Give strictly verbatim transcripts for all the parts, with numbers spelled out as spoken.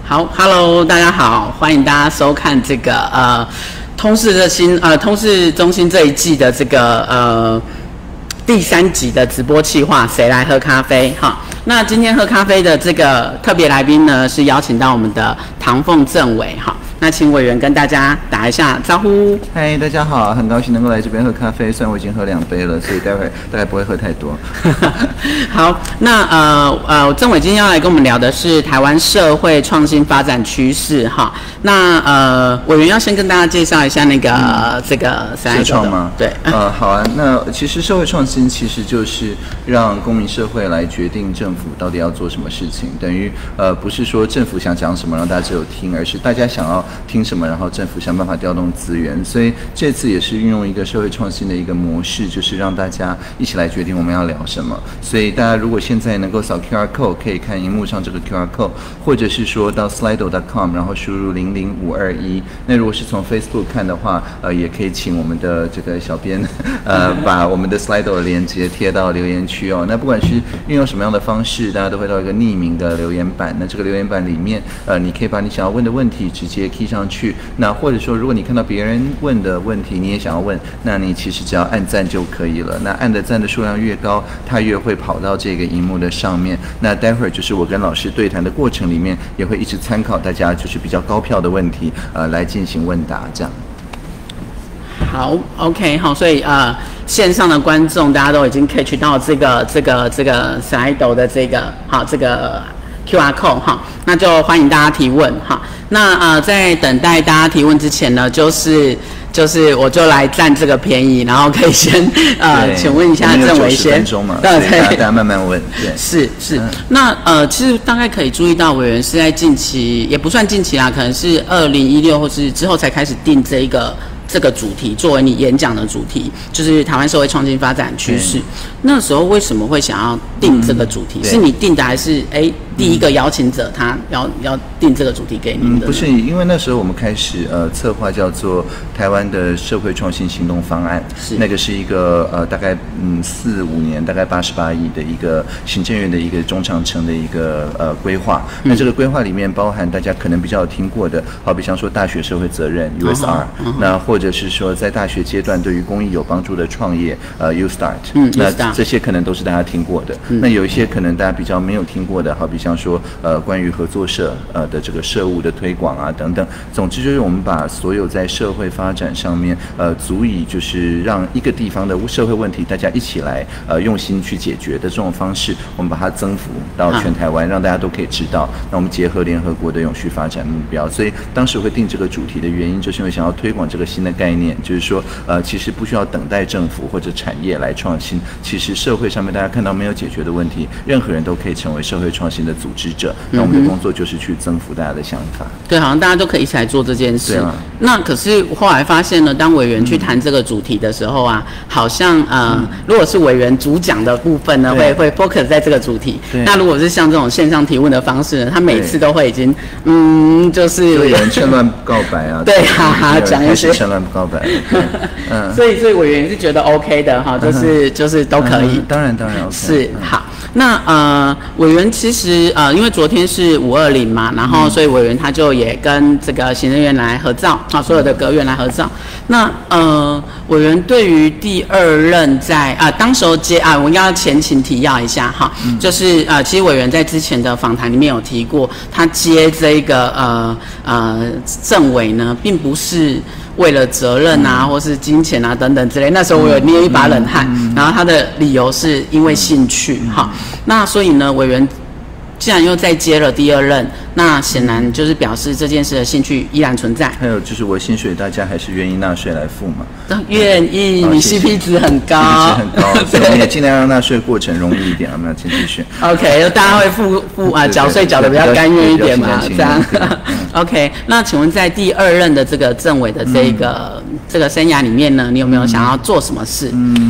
好 ，Hello， 大家好，欢迎大家收看这个呃通识的新呃通识中心这一季的这个呃第三集的直播企划，谁来喝咖啡？哈，那今天喝咖啡的这个特别来宾呢，是邀请到我们的唐凤政委哈。那请委员跟大家打一下招呼。 嗨，大家好，很高兴能够来这边喝咖啡。虽然我已经喝两杯了，所以待会儿大概不会喝太多。 好，那呃呃，政委今天要来跟我们聊的是台湾社会创新发展趋势哈。那呃，委员要先跟大家介绍一下那个、嗯、这个社创吗？ 对， 呃，好啊。那其实社会创新其实就是让公民社会来决定政府到底要做什么事情，等于呃不是说政府想讲什么让大家只有听，而是大家想要听什么，然后政府想办法调动资源。所以这次也是运用一个社会创新的一个模式，就是让大家一起来决定我们要聊什么。所以大家如果现在能够扫 Q R code， 可以看荧幕上这个 Q R code， 或者是说到 slido dot com， 然后输入零零五二一。那如果是从 Facebook 看的话，呃，也可以请我们的这个小编，呃，把我们的 slido 的链接贴到留言区哦。那不管是运用什么样的方式，大家都会到一个匿名的留言板。那这个留言板里面，呃，你可以把你想要问的问题直接 key 上去。那或者说，如果你看到别人问的问题，你也想要问，那你其实只要按赞就可以了。那按的赞的数量越高，它越会跑到这个荧幕的上面。那待会儿就是我跟老师对谈的过程里面，也会一直参考大家就是比较高票的问题，呃，来进行问答这样。 好 ，OK， 好，所以呃，线上的观众大家都已经 catch 到这个这个这个 Slido 的这个好这个 Q R code 哈，那就欢迎大家提问哈。那呃，在等待大家提问之前呢，就是就是我就来占这个便宜，然后可以先呃，请问一下政委先， 对，对，大家慢慢问，对， 是是。嗯、那呃，其实大概可以注意到，委员是在近期，也不算近期啦，可能是二零一六或是之后才开始定这一个。这个主题作为你演讲的主题，就是台湾社会创新发展趋势。那时候为什么会想要定这个主题？嗯、是你定的，还是哎第一个邀请者他要要定这个主题给您的、嗯？ 不是，因为那时候我们开始呃策划叫做台湾的社会创新行动方案，是那个是一个呃大概嗯四五年大概八十八亿的一个行政院的一个中长程的一个呃规划。嗯、那这个规划里面包含大家可能比较有听过的，好比像说大学社会责任 U S R，、uh-huh, uh-huh. 那或或者是说，在大学阶段对于公益有帮助的创业，呃 ，U Start， 嗯，那这些可能都是大家听过的。嗯、那有一些可能大家比较没有听过的，好比像说，呃，关于合作社呃的这个社务的推广啊等等。总之就是我们把所有在社会发展上面，呃，足以就是让一个地方的社会问题大家一起来呃用心去解决的这种方式，我们把它增幅到全台湾，让大家都可以知道。那我们结合联合国的永续发展目标，所以当时会定这个主题的原因，就是因为想要推广这个新的概念，就是说，呃，其实不需要等待政府或者产业来创新，其实社会上面大家看到没有解决的问题，任何人都可以成为社会创新的组织者。那我们的工作就是去增幅大家的想法。 对，好像大家都可以一起来做这件事。啊、那可是后来发现呢，当委员去谈这个主题的时候啊，好像呃，嗯、如果是委员主讲的部分呢，会会 focus 在这个主题。那如果是像这种线上提问的方式呢，他每次都会已经嗯，就是有人趁乱告白啊， 对，哈哈，讲一些趁乱告白。 嗯，所以所以委员是觉得 OK 的哈，就是、嗯、就是都可以， 嗯、当然当然 OK。 是好，那呃委员其实呃因为昨天是五二零嘛，然后所以委员他就也跟这个行政院来合照啊，所有的阁员来合照。那呃委员对于第二任在啊、呃、当时候接啊，我应该要前情提要一下哈，嗯、就是呃其实委员在之前的访谈里面有提过，他接这个呃呃政委呢，并不是为了责任啊，嗯、或是金钱啊等等之类，那时候我有捏一把冷汗。嗯嗯、然后他的理由是因为兴趣，哈、嗯。那所以呢，委员既然又再接了第二任，那显然就是表示这件事的兴趣依然存在。还有就是我薪水大家还是愿意纳税来付嘛？ 愿意，你 C P 值很高 ，C P 值很高，所以我们也尽量让纳税过程容易一点，我们要请继续。 OK， 大家会付付啊缴税缴的比较甘愿一点嘛，这样。OK， 那请问在第二任的这个政委的这个、嗯、这个生涯里面呢，你有没有想要做什么事？ 嗯。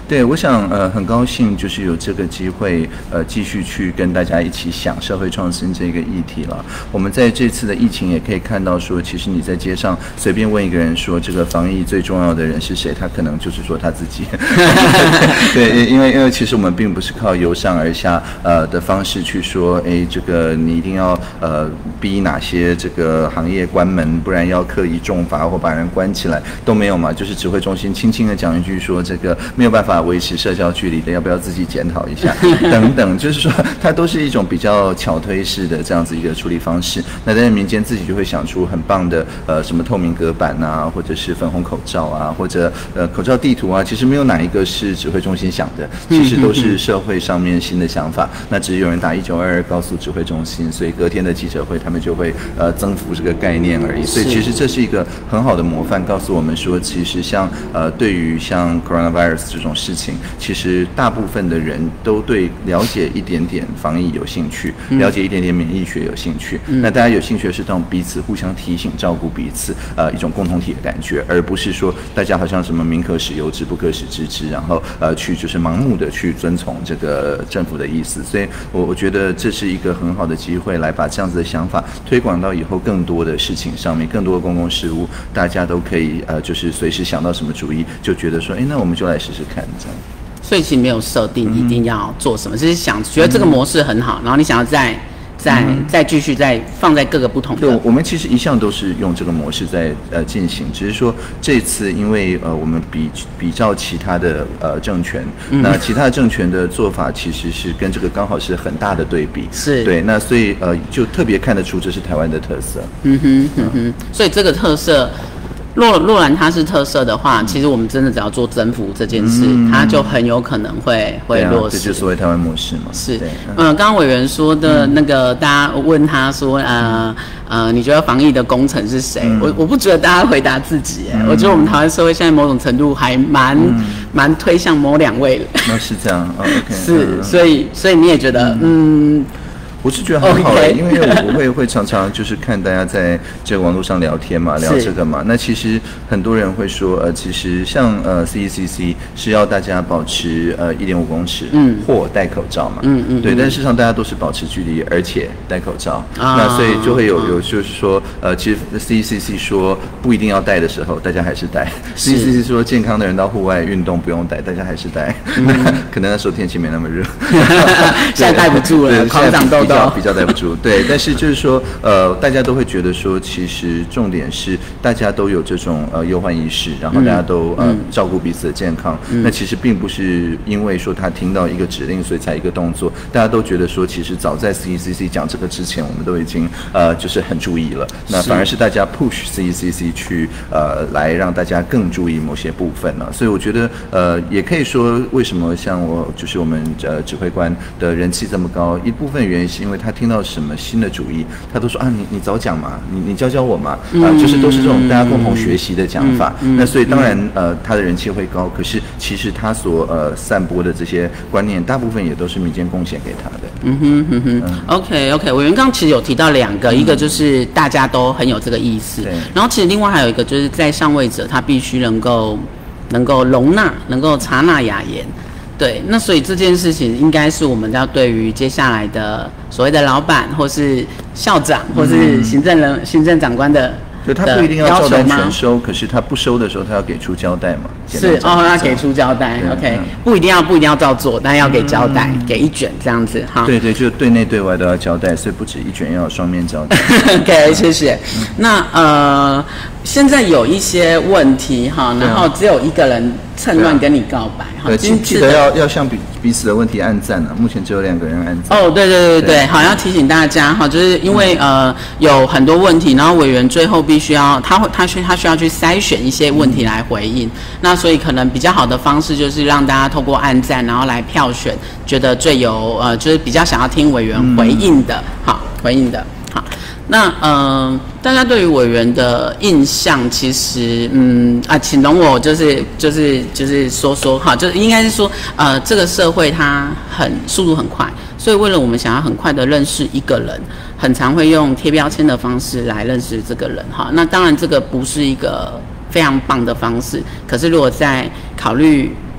对，我想呃很高兴就是有这个机会呃继续去跟大家一起想社会创新这个议题了。我们在这次的疫情也可以看到说，其实你在街上随便问一个人说这个防疫最重要的人是谁，他可能就是说他自己。对，因为因为其实我们并不是靠由上而下呃的方式去说，哎，这个你一定要呃逼哪些这个行业关门，不然要刻意重罚或把人关起来，都没有嘛。就是指挥中心轻轻的讲一句说，这个没有办法维持社交距离的，要不要自己检讨一下等等，就是说它都是一种比较巧推式的这样子一个处理方式。那但是民间自己就会想出很棒的呃什么透明隔板啊，或者是粉红口罩啊，或者呃口罩地图啊，其实没有哪一个是指挥中心想的，其实都是社会上面新的想法。那只是有人打一九二二告诉指挥中心，所以隔天的记者会他们就会呃增幅这个概念而已。所以其实这是一个很好的模范，告诉我们说，其实像呃对于像 coronavirus 这种事情，其实大部分的人都对了解一点点防疫有兴趣，了解一点点免疫学有兴趣。嗯、那大家有兴趣的是这种彼此互相提醒、照顾彼此，呃，一种共同体的感觉，而不是说大家好像什么民可使由之，不可使知之，然后呃去就是盲目的去遵从这个政府的意思。所以我我觉得这是一个很好的机会，来把这样子的想法推广到以后更多的事情上面，更多的公共事务，大家都可以呃就是随时想到什么主意，就觉得说，哎，那我们就来试试看这样。 所以其实没有设定一定要做什么，只是想觉得这个模式很好，然后你想要再再再继续再放在各个不同的。 对，我们其实一向都是用这个模式在呃进行，只是说这次因为呃我们比比照其他的呃政权，嗯、那其他的政权的做法其实是跟这个刚好是很大的对比， 是对，那所以呃就特别看得出这是台湾的特色。 嗯哼嗯哼，所以这个特色。若若然它是特色的话，其实我们真的只要做征服这件事，嗯、它就很有可能会会落实。 啊、这就是所谓台湾模式嘛。 是，嗯，刚刚委员说的那个，大家问他说，呃呃，你觉得防疫的功臣是谁？嗯、我我不觉得大家回答自己，嗯、我觉得我们台湾社会现在某种程度还蛮蛮、嗯、推向某两位了。 那是这样，哦 okay, 是，嗯、所以所以你也觉得，嗯。嗯我是觉得很好的， okay. 因为我会会常常就是看大家在这个网络上聊天嘛，聊这个嘛。那其实很多人会说，呃，其实像呃 C E C C 是要大家保持呃一点五公尺，嗯，或戴口罩嘛，嗯嗯，对。但事实上大家都是保持距离，而且戴口罩。啊、那所以就会有有就是说，呃，其实 C E C C 说不一定要戴的时候，大家还是戴。C E C C 说健康的人到户外运动不用戴，大家还是戴。嗯、可能那时候天气没那么热， 现在戴不住了，狂长痘。 比较比较戴不住，对，但是就是说，呃，大家都会觉得说，其实重点是大家都有这种呃忧患意识，然后大家都、嗯、呃照顾彼此的健康。嗯、那其实并不是因为说他听到一个指令，所以才一个动作。大家都觉得说，其实早在 C E C C 讲这个之前，我们都已经呃就是很注意了。那反而是大家 push C E C C 去呃来让大家更注意某些部分呢、啊。所以我觉得呃也可以说，为什么像我就是我们呃指挥官的人气这么高，一部分原因是因为他听到什么新的主意，他都说啊，你你早讲嘛，你你教教我嘛，啊、呃，就是都是这种大家共同学习的讲法。嗯嗯、那所以当然呃，他的人气会高，可是其实他所呃散播的这些观念，大部分也都是民间贡献给他的。 嗯哼哼哼、嗯、，OK OK， 委员刚其实有提到两个，嗯、一个就是大家都很有这个意识，然后其实另外还有一个就是在上位者他必须能够能够容纳，能够察纳雅言。对，那所以这件事情应该是我们要对于接下来的所谓的老板，或是校长，或是行政人、嗯、行政长官的。 就他不一定要照单全收，可是他不收的时候，他要给出交代嘛。 是哦，要给出交代 ，OK，、嗯、不一定要不一定要照做，但要给交代，嗯、给一卷这样子哈。 对对，就对内对外都要交代，所以不止一卷，要有双面交代。 OK， 谢谢。嗯、那呃，现在有一些问题哈，然后只有一个人趁乱跟你告白哈。 对，记得要要向彼彼此的问题按赞啊，目前只有两个人按赞。 哦，对对对对对，好，要提醒大家哈，就是因为、嗯、呃有很多问题，然后委员最后必须要他会他需他需要去筛选一些问题来回应，嗯、那所以可能比较好的方式就是让大家透过按赞，然后来票选觉得最有呃就是比较想要听委员回应的，嗯、好回应的。好，那呃，大家对于委员的印象，其实嗯啊，请容我就是就是就是说说哈，就是应该是说呃，这个社会它很速度很快，所以为了我们想要很快的认识一个人，很常会用贴标签的方式来认识这个人哈。那当然这个不是一个非常棒的方式，可是如果在考虑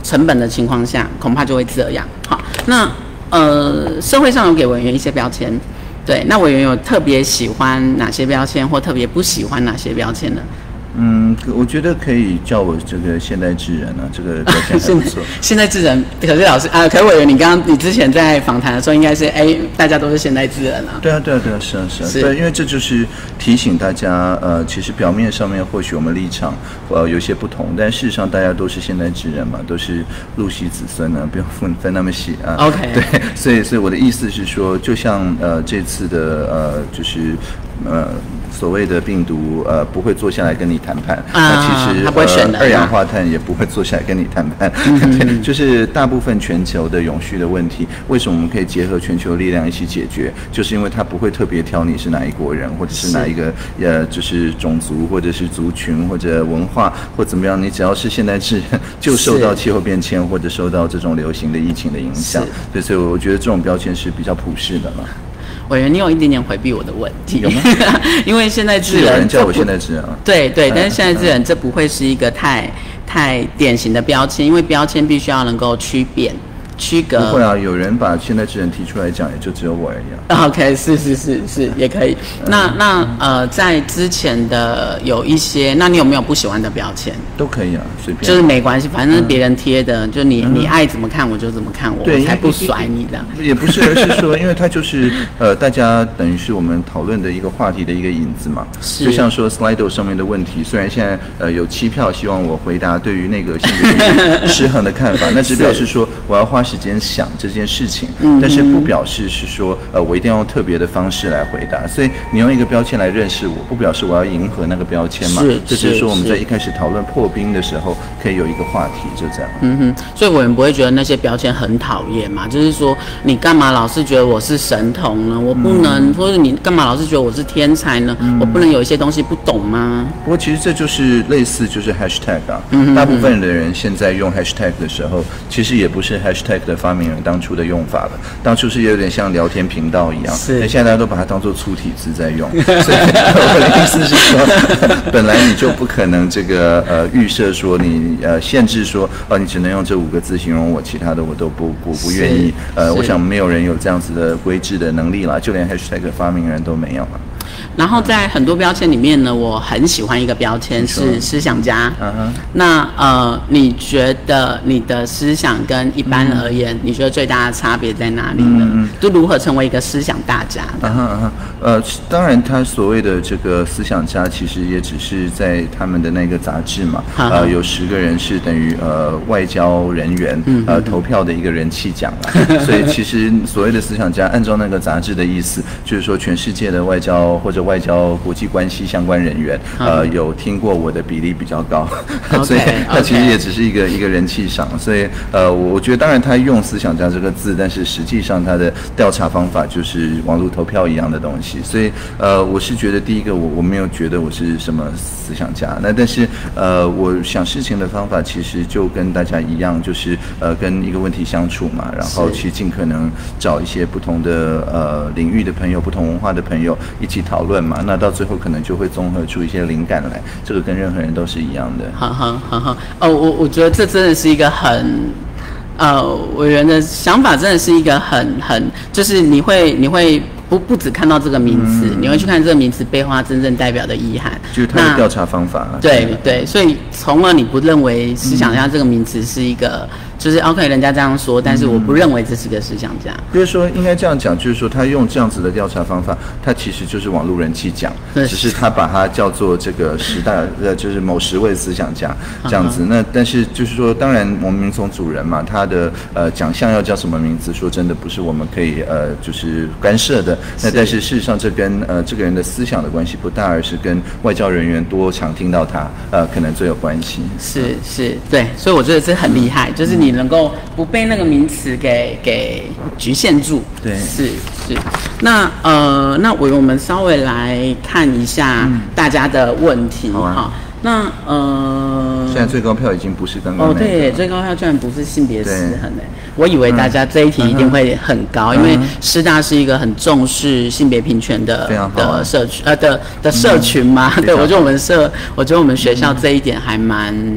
成本的情况下，恐怕就会这样。好，那呃，社会上有给委员一些标签，对，那委员有特别喜欢哪些标签，或特别不喜欢哪些标签呢？ 嗯，我觉得可以叫我这个现代智人啊，这个标签还不错。 现代智人，可是老师啊，可是委员，你刚刚你之前在访谈的时候，应该是哎，大家都是现代智人啊。 对啊，对啊，对啊，是啊，是啊，是对，因为这就是提醒大家，呃，其实表面上面或许我们立场呃有些不同，但事实上大家都是现代智人嘛，都是陆系子孙呢，不用分分那么细啊。 OK， 对，所以所以我的意思是说，就像呃这次的呃就是呃。所谓的病毒，呃，不会坐下来跟你谈判。啊、那其实，呃，二氧化碳也不会坐下来跟你谈判。嗯、对，就是大部分全球的永续的问题，为什么我们可以结合全球力量一起解决？就是因为它不会特别挑你是哪一国人，或者是哪一个呃，就是种族，或者是族群，或者文化，或怎么样，你只要是现代智人，就受到气候变迁或者受到这种流行的疫情的影响。对，所以我觉得这种标签是比较普世的嘛。 委员，你有一点点回避我的问题， 有吗？ 因为现在智人， 有人叫我现在智人啊。 对对，但是现在智人这不会是一个太太典型的标签，因为标签必须要能够区辨。区隔不会啊，有人把现代智人提出来讲，也就只有我而已啊。OK， 是是是是，也可以。那那呃，在之前的有一些，那你有没有不喜欢的标签？ 都可以啊，随便。 就是没关系，反正是别人贴的，嗯、就你你爱怎么看我就怎么看，我我才不甩你的。 也不是，而是说，因为它就是呃，大家等于是我们讨论的一个话题的一个引子嘛。是。就像说 Slido 上面的问题，虽然现在呃有七票希望我回答对于那个性别失衡的看法，那只表示说我要花时间想这件事情，但是不表示是说，呃，我一定要用特别的方式来回答。所以你用一个标签来认识我，不表示我要迎合那个标签嘛。是，这只是说我们在一开始讨论破冰的时候，可以有一个话题，就这样。 嗯哼，所以我们不会觉得那些标签很讨厌嘛？就是说，你干嘛老是觉得我是神童呢？我不能，嗯、或者你干嘛老是觉得我是天才呢？嗯、我不能有一些东西不懂吗？ 不过其实这就是类似就是 hashtag 啊，嗯、大部分的人现在用 hashtag 的时候，其实也不是 hashtag 的发明人当初的用法了，当初是有点像聊天频道一样，是，现在大家都把它当做粗体字在用，所以我的意思是说，本来你就不可能这个呃预设说你呃限制说哦你只能用这五个字形容我，其他的我都不不不愿意，呃，我想没有人有这样子的规制的能力啦，就连 hashtag 发明人都没有了。 然后在很多标签里面呢，我很喜欢一个标签是思想家。嗯、那呃，你觉得你的思想跟一般而言，嗯、你觉得最大的差别在哪里呢？嗯、就如何成为一个思想大家的？ 嗯嗯呃，当然，他所谓的这个思想家，其实也只是在他们的那个杂志嘛。呃，有十个人是等于呃外交人员呃投票的一个人气奖啊。所以其实所谓的思想家，按照那个杂志的意思，就是说全世界的外交或者外交国际关系相关人员，呃，有听过我的比例比较高， okay, 所以他其实也只是一个一个人气赏。所以呃，我觉得当然他用思想家这个字，但是实际上他的调查方法就是网络投票一样的东西。所以呃，我是觉得第一个我我没有觉得我是什么思想家，那但是呃，我想事情的方法其实就跟大家一样，就是呃跟一个问题相处嘛，然后去尽可能找一些不同的呃领域的朋友、不同文化的朋友一起讨论嘛，那到最后可能就会综合出一些灵感来，这个跟任何人都是一样的。 好好好好哦，我我觉得这真的是一个很。呃，委员的想法真的是一个很很，就是你会你会不不只看到这个名词，嗯、你会去看这个名词背后它真正代表的意涵， 就是它的调查方法。 对对，所以从而你不认为思想家这个名词是一个，嗯、就是 OK 人家这样说，但是我不认为这是个思想家。 就是说应该这样讲，就是说他用这样子的调查方法，他其实就是网络人气奖，只是他把它叫做这个十大呃，就是某十位思想家这样子。那但是就是说，当然我们民从主人嘛，他的呃奖项要叫什么名字，说真的不是我们可以呃就是干涉的。那但是事实上，这跟呃这个人的思想的关系不大，而是跟外交人员多常听到他呃可能最有关系。 是是，对，所以我觉得这很厉害，就是你能够不被那个名词给给局限住。 对， 是是。那呃，那我我们稍微来看一下大家的问题哈。嗯好那呃， 现在最高票已经不是刚刚那个哦，对，最高票居然不是性别失衡诶，我以为大家这一题一定会很高，嗯、因为师大是一个很重视性别平权的的社群呃的的社群嘛，嗯、对，我觉得我们社，我觉得我们学校这一点还蛮。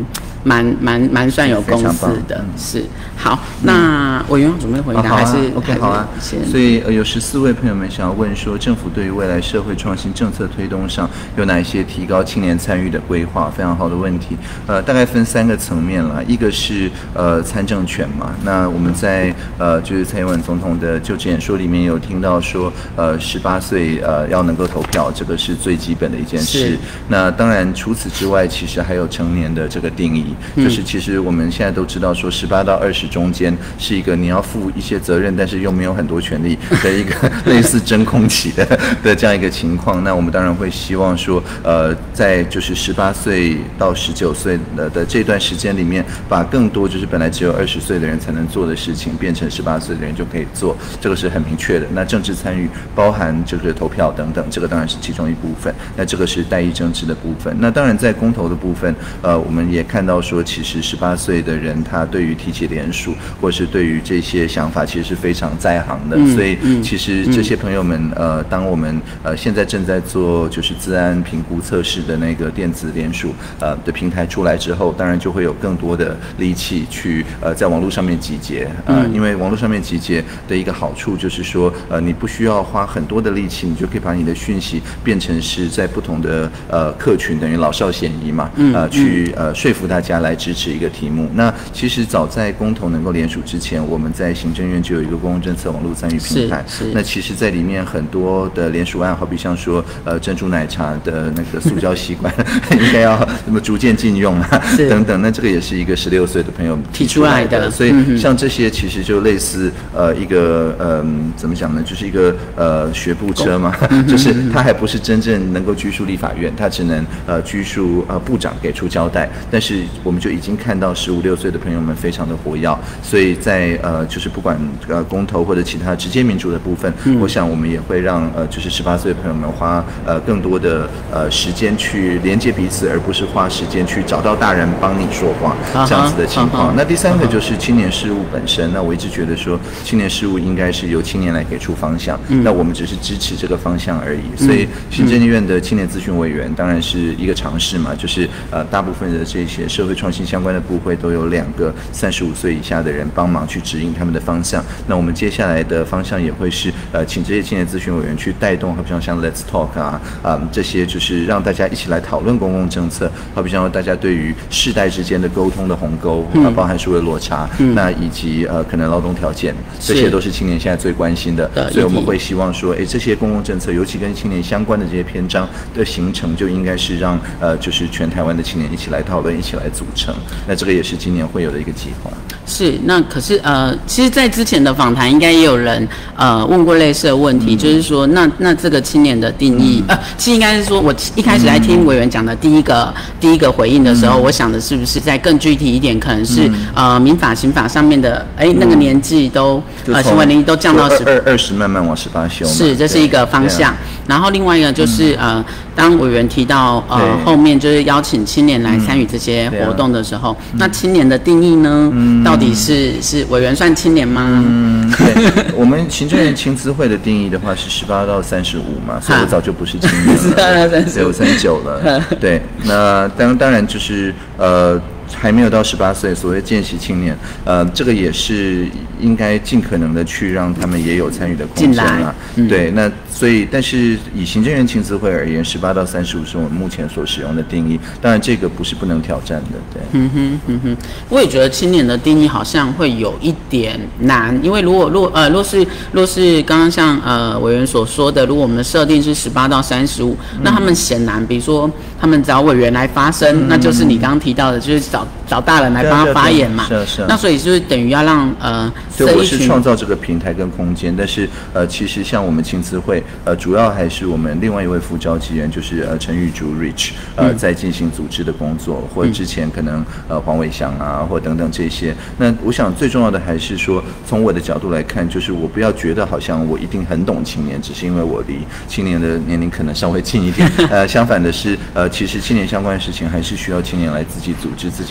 蛮蛮蛮算有公司的，嗯、是好。那委员准备回答、哦啊、还是 OK 好啊？所以、呃、有十四位朋友们想要问说，政府对于未来社会创新政策推动上有哪一些提高青年参与的规划？非常好的问题。呃，大概分三个层面啦，一个是呃参政权嘛，那我们在呃就是蔡英文总统的就职演说里面有听到说，呃十八岁呃要能够投票，这个是最基本的一件事。那当然除此之外，其实还有成年的这个定义，嗯、就是其实我们现在都知道说，十八到二十中间是一个你要负一些责任，但是又没有很多权利的一个类似真空期的的这样一个情况。那我们当然会希望说，呃，在就是十八岁到十九岁的的这段时间里面，把更多就是本来只有二十岁的人才能做的事情，变成十八岁的人就可以做，这个是很明确的。那政治参与包含这个投票等等，这个当然是其中一部分。那这个是代议政治的部分。那当然在公投的部分，呃，我们也看到说，其实十八岁的人他对于提起联署或是对于这些想法，其实是非常在行的。嗯、所以其实这些朋友们，呃，当我们呃现在正在做就是资安评估测试的那个电子联署呃的平台出来之后，当然就会有更多的力气去呃在网络上面集结。呃，因为网络上面集结的一个好处就是说，呃，你不需要花很多的力气，你就可以把你的讯息变成是在不同的呃客群，等于老少咸宜嘛，呃，去呃说服大家来支持一个题目。那其实早在公投能够联署之前，我们在行政院就有一个公共政策网络参与平台。那其实在里面很多的联署案，好比像说呃珍珠奶茶的那个塑胶吸管应该要那么逐渐禁用啊等等。那这个也是一个十六岁的朋友提出来的。所以像这些其实就类似呃一个呃怎么讲呢，就是一个呃学步车嘛，就是他还不是真正能够拘束立法院，他只能呃拘束呃部长给出交代。但是我们就已经看到十五六岁的朋友们非常的活跃，所以在呃就是不管呃公投或者其他直接民主的部分，嗯、我想我们也会让呃就是十八岁的朋友们花呃更多的呃时间去连接彼此，而不是花时间去找到大人帮你说话这样子的情况。那第三个就是青年事务本身。那我一直觉得说，青年事务应该是由青年来给出方向，嗯、那我们只是支持这个方向而已。所以行政院的青年咨询委员当然是一个尝试嘛，就是呃大部分的这些社会创新相关的部会都有两个三十五岁以下的人帮忙去指引他们的方向。那我们接下来的方向也会是呃请这些青年咨询委员去带动，好比像像 Let's Talk 啊啊、嗯、这些就是让大家一起来讨论公共政策，好比像大家对于世代之间的沟通的鸿沟，嗯、包含数位落差，嗯、那以及呃可能劳动条件，这些都是青年现在最关心的。所以我们会希望说，哎，这些公共政策，尤其跟青年相关的这些篇章的形成，就应该是让呃就是全台湾的青年一起来讨论，一起来组成。那这个也是今年会有的一个计划。 是，那可是呃，其实，在之前的访谈，应该也有人呃问过类似的问题，嗯、就是说，那那这个青年的定义，嗯、呃，其实应该是说，我一开始来听委员讲的第一个、嗯、第一个回应的时候，嗯、我想的是不是再更具体一点，可能是、嗯、呃民法、刑法上面的，哎，那个年纪都、嗯、呃行为年纪都降到十二二十，慢慢往十八修。 是，这是一个方向。然后另外一个就是、嗯、呃，当委员提到呃后面就是邀请青年来参与这些活动的时候，嗯、那青年的定义呢？嗯到底是是委员算青年吗？ 嗯，对，我们行政院青资会的定义的话是十八到三十五嘛，所以我早就不是青年了，对，我三十九了。对，那当当然就是呃。还没有到十八岁，所谓见习青年，呃，这个也是应该尽可能的去让他们也有参与的空间啊。嗯、对，那所以，但是以行政院青资会而言，十八到三十五是我们目前所使用的定义。当然，这个不是不能挑战的。对， 嗯哼，嗯哼，我也觉得青年的定义好像会有一点难，因为如果若呃若是若是刚刚像呃委员所说的，如果我们的设定是十八到三十五，那他们显然，比如说他们找委员来发声，嗯、那就是你刚刚提到的，就是找。找大人来帮他发言嘛， 是啊是啊。 那所以就是等于要让呃， 所以我是创造这个平台跟空间，但是呃，其实像我们青资会呃，主要还是我们另外一位副召集人，就是呃陈玉竹 Rich 呃，嗯、在进行组织的工作，或者之前可能呃黄伟翔啊，或等等这些。那我想最重要的还是说，从我的角度来看，就是我不要觉得好像我一定很懂青年，只是因为我离青年的年龄可能稍微近一点。呃，相反的是，呃，其实青年相关的事情还是需要青年来自己组织自己。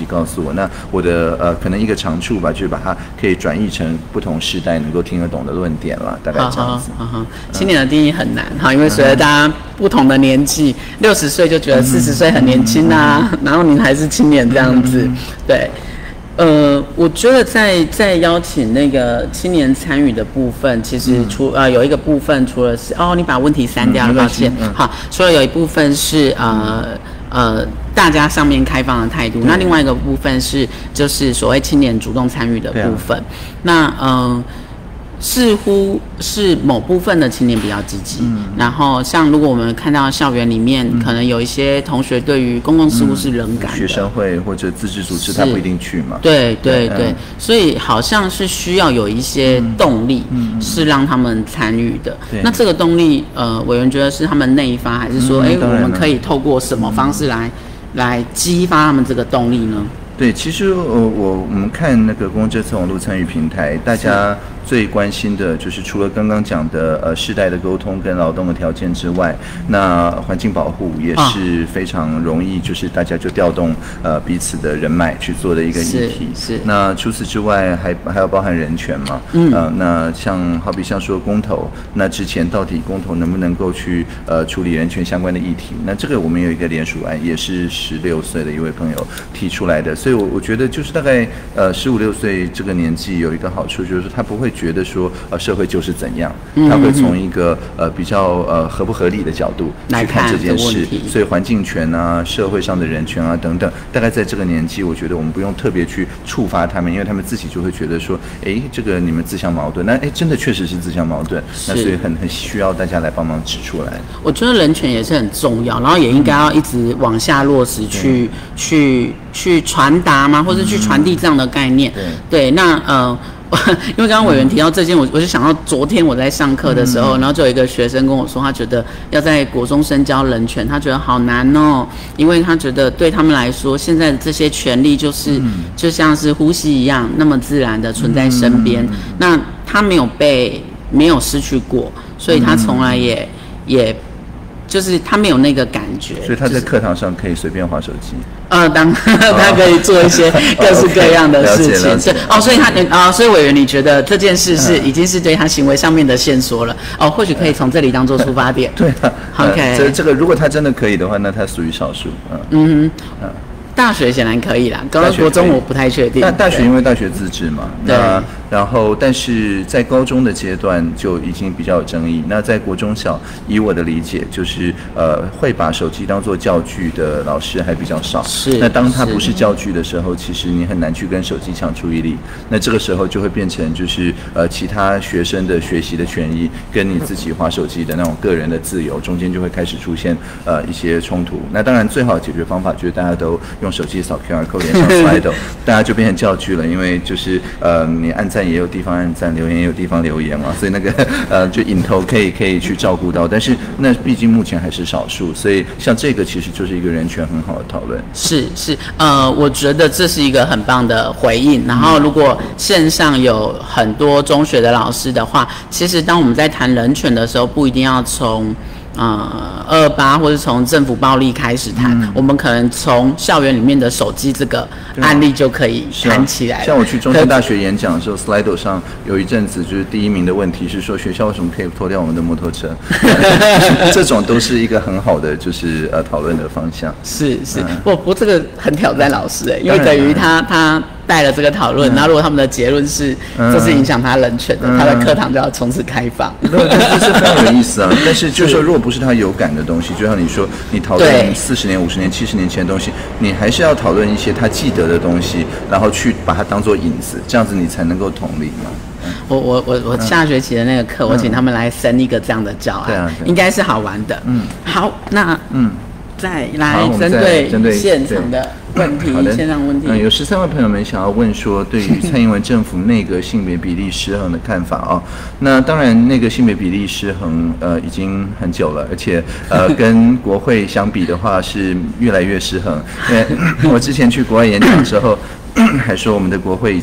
己告诉我。那我的呃可能一个长处吧，就是把它可以转译成不同世代能够听得懂的论点了，大概这样子。 好好好，青年的定义很难哈，因为随着大家不同的年纪，六十岁就觉得四十岁很年轻啊，嗯、然后你还是青年这样子，嗯、对。呃，我觉得在在邀请那个青年参与的部分，其实除、嗯、呃有一个部分，除了是哦，你把问题删掉了，抱歉、嗯。好，除了有一部分是呃呃大家上面开放的态度，那另外一个部分是就是所谓青年主动参与的部分。啊、那嗯。呃似乎是某部分的青年比较积极、嗯，然后像如果我们看到校园里面、嗯，可能有一些同学对于公共事务是冷感的、嗯， 学生会或者自治组织他不一定去嘛， 对对 对, 对、嗯，所以好像是需要有一些动力，嗯、是让他们参与的、嗯。那这个动力，呃，委员觉得是他们内发，还是说，哎、嗯，我们可以透过什么方式来、嗯、来激发他们这个动力呢？ 对，其实呃，我我们看那个公共政策网络参与平台，大家最关心的就是除了刚刚讲的呃世代的沟通跟劳动的条件之外，那环境保护也是非常容易，就是大家就调动呃彼此的人脉去做的一个议题。 是。是那除此之外还还要包含人权嘛？嗯。呃，那像好比像说公投，那之前到底公投能不能够去呃处理人权相关的议题？那这个我们有一个联署案，也是十六岁的一位朋友提出来的。所以我，我我觉得就是大概呃十五六岁这个年纪有一个好处，就是他不会觉得说呃社会就是怎样，他会从一个呃比较呃合不合理的角度去看这件事。所以环境权啊、社会上的人权啊等等，大概在这个年纪，我觉得我们不用特别去触发他们，因为他们自己就会觉得说，哎，这个你们自相矛盾，那哎真的确实是自相矛盾，那所以很很需要大家来帮忙指出来。 我觉得人权也是很重要，然后也应该要一直往下落实去、嗯、去去传达嘛，或者去传递这样的概念。嗯、对, 对，那呃。因为刚刚委员提到这件，我我就想到昨天我在上课的时候，嗯、然后就有一个学生跟我说，他觉得要在国中生教人权，他觉得好难哦，因为他觉得对他们来说，现在的这些权利就是、嗯、就像是呼吸一样，那么自然的存在身边、嗯。那他没有被没有失去过，所以他从来也、嗯、也。就是他没有那个感觉， 所以他在课堂上可以随便滑手机。 呃，当他可以做一些各式各样的事情。是哦，所以他啊、呃，所以委员，你觉得这件事是已经是对他行为上面的线索了？哦，或许可以从这里当做出发点。 对啊 ，OK， 这这个如果他真的可以的话，那他属于少数。嗯嗯嗯。大学显然可以啦，高国中我不太确定。 大大学因为大学自治嘛，那然后但是在高中的阶段就已经比较有争议。那在国中小，以我的理解，就是呃会把手机当作教具的老师还比较少。 是。 那当它不是教具的时候，其实你很难去跟手机抢注意力。那这个时候就会变成就是呃其他学生的学习的权益跟你自己滑手机的那种个人的自由中间就会开始出现呃一些冲突。那当然最好的解决方法就是大家都用手机扫 Q R code 连上 Slido 大家就变成教具了，因为就是呃你按赞也有地方按赞，留言也有地方留言嘛，所以那个呃就引头可以可以去照顾到，但是那毕竟目前还是少数，所以像这个其实就是一个人权很好的讨论。 是是呃，我觉得这是一个很棒的回应。然后如果线上有很多中学的老师的话，其实当我们在谈人权的时候，不一定要从呃，二二八或是从政府暴力开始谈、嗯，我们可能从校园里面的手机这个案例就可以谈起来、啊。 像我去中山大学演讲的时候 ，Slido 上有一阵子就是第一名的问题是说学校为什么可以拖掉我们的摩托车？这种都是一个很好的就是呃讨论的方向。 是是，嗯、不不过这个很挑战老师哎、欸，因为等于他他。带了这个讨论，然后如果他们的结论是这是影响他人权的，嗯、他的课堂就要从此开放。 这是非常有意思啊！但是就是说，如果不是他有感的东西，就像你说，你讨论四十年、五十年、七十年前的东西，你还是要讨论一些他记得的东西，然后去把它当做引子，这样子你才能够同理嘛。 嗯、我我我我下学期的那个课、嗯，我请他们来生一个这样的教案，啊、应该是好玩的。嗯，好，那嗯。再来针对针对现场的问题，现场问题， 嗯，有十三位朋友们想要问说，对于蔡英文政府内阁性别比例失衡的看法啊、哦。那当然，内阁性别比例失衡，呃，已经很久了，而且呃，跟国会相比的话，是越来越失衡。因为我之前去国外演讲的时候，还说我们的国会已经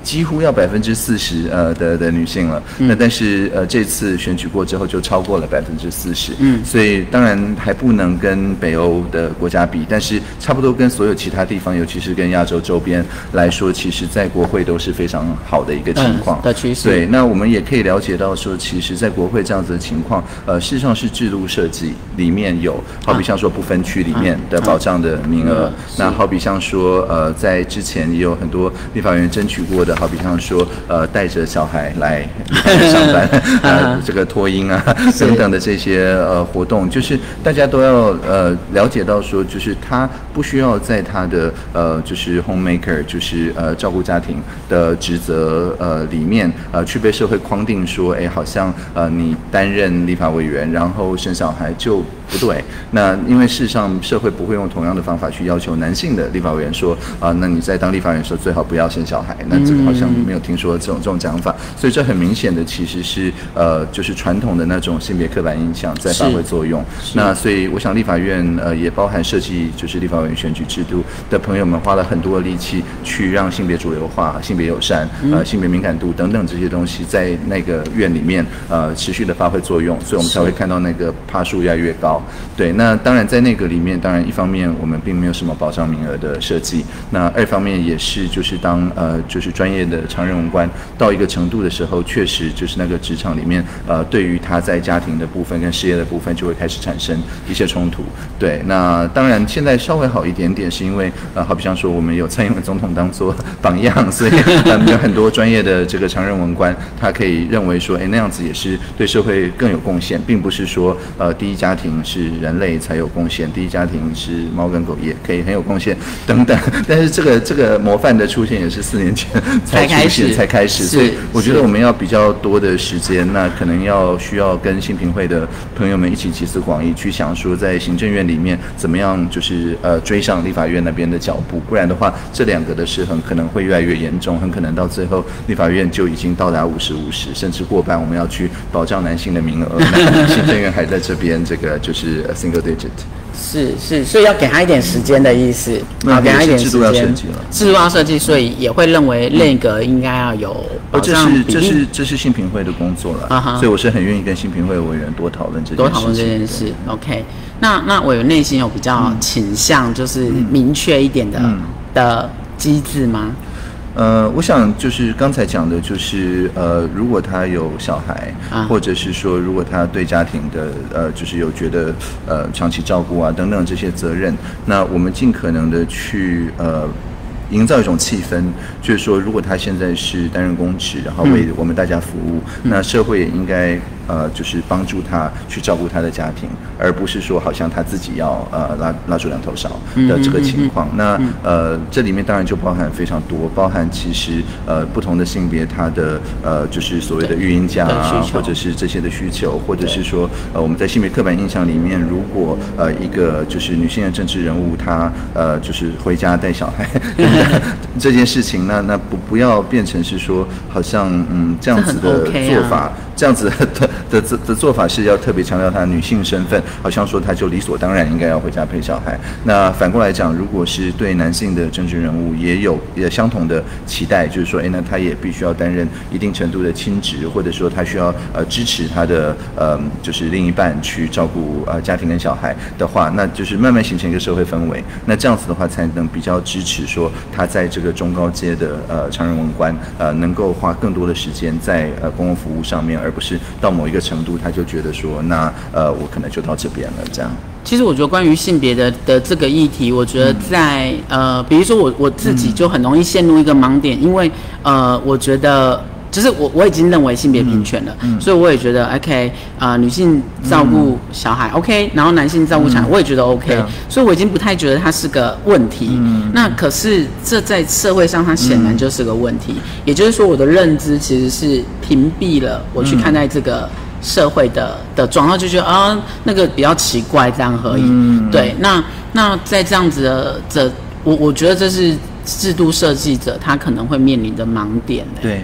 几乎要百分之四十呃的的女性了。嗯、那但是呃这次选举过之后就超过了百分之四十。嗯，所以当然还不能跟北欧的国家比，但是差不多跟所有其他地方，尤其是跟亚洲周边来说，其实在国会都是非常好的一个情况、 嗯、的趋势。 对，那我们也可以了解到说，其实在国会这样子的情况，呃，事实上是制度设计里面有，好比像说不分区里面的保障的名额，啊啊啊、那好比像说呃在之前也有很多立法院争取过的，好比像说呃带着小孩来上班，呃这个托婴啊等等的这些呃活动，就是大家都要呃了解到说，就是他不需要在他的呃就是 homemaker 就是呃照顾家庭的职责呃里面呃去被社会框定说，哎，好像呃你担任立法委员，然后生小孩就不对。那因为事实上社会不会用同样的方法去要求男性的立法委员说啊、呃，那你在当立法委员的时候最好不要生小孩。那这个好像没有听说这种这种讲法，所以这很明显的其实是呃就是传统的那种性别刻板印象在发挥作用。那所以我想立法院呃也包含设计就是立法委员选举制度的朋友们花了很多力气去让性别主流化、性别友善、呃性别敏感度等等这些东西在那个院里面呃持续的发挥作用，所以我们才会看到那个趴数越来越高。对，那当然在那个里面，当然一方面我们并没有什么保障名额的设计，那二方面也是就是当呃就是专业的常任文官到一个程度的时候，确实就是那个职场里面呃对于他在家庭的部分跟事业的部分就会开始产生一些冲突。对，那当然现在稍微好一点点，是因为呃好比像说我们有蔡英文总统当做榜样，所以呃有很多专业的这个常任文官，他可以认为说，哎那样子也是对社会更有贡献，并不是说呃第一家庭是人类才有贡献，第一家庭是猫跟狗也可以很有贡献等等。但是这个这个模范的出现也是四年前才出现才开始，所以我觉得我们要比较多的时间，那可能要需要跟性平会的朋友们一起集思广益，去想说在行政院里面怎么样就是呃追上立法院那边的脚步，不然的话这两个的失衡可能会越来越严重，很可能到最后立法院就已经到达五十五十，甚至过半，我们要去保障男性的名额，那行政院还在这边这个就是 single digit。 是是，所以要给他一点时间的意思， 好，给他一点时间。制度要设计了， 制度要设计，所以也会认为内阁应该要有保障比例。 这是这是这是性平会的工作了，啊、所以我是很愿意跟性平会委员多讨论这件事情。 多讨论这件事 ，OK。那那委员内心有比较倾向就是明确一点的、嗯、的机制吗？ 呃，我想就是刚才讲的，就是呃，如果他有小孩，啊、或者是说如果他对家庭的呃，就是有觉得呃长期照顾啊等等这些责任，那我们尽可能的去呃。营造一种气氛，就是说，如果他现在是担任公职，然后为我们大家服务，嗯、那社会也应该呃，就是帮助他去照顾他的家庭，而不是说好像他自己要呃拉拉住两头烧的这个情况。嗯、那呃，这里面当然就包含非常多，包含其实呃不同的性别，他的呃就是所谓的育婴假啊，或者是这些的需求，或者是说呃我们在性别刻板印象里面，如果呃一个就是女性的政治人物，她呃就是回家带小孩。这件事情，那那不不要变成是说，好像嗯这样子的做法，这, OK 啊、这样子的的的的做法是要特别强调她女性身份，好像说她就理所当然应该要回家陪小孩。那反过来讲，如果是对男性的政治人物也有也相同的期待，就是说，哎，那他也必须要担任一定程度的亲职，或者说他需要呃支持他的呃就是另一半去照顾呃家庭跟小孩的话，那就是慢慢形成一个社会氛围。那这样子的话，才能比较支持说。他在这个中高阶的呃常任文官呃能够花更多的时间在呃公共服务上面，而不是到某一个程度他就觉得说那呃我可能就到这边了这样。 其实我觉得关于性别的的这个议题，我觉得在、嗯、呃比如说我我自己就很容易陷入一个盲点，因为呃我觉得。就是我我已经认为性别平权了，嗯嗯、所以我也觉得 OK 啊、呃，女性照顾小孩、嗯、OK， 然后男性照顾小孩、嗯、我也觉得 OK，、啊、所以我已经不太觉得它是个问题。嗯、那可是这在社会上它显然就是个问题，嗯、也就是说我的认知其实是屏蔽了我去看待这个社会的的状况，就觉得啊那个比较奇怪这样而已。嗯、对，那那在这样子的这我我觉得这是制度设计者他可能会面临的盲点、欸。 对。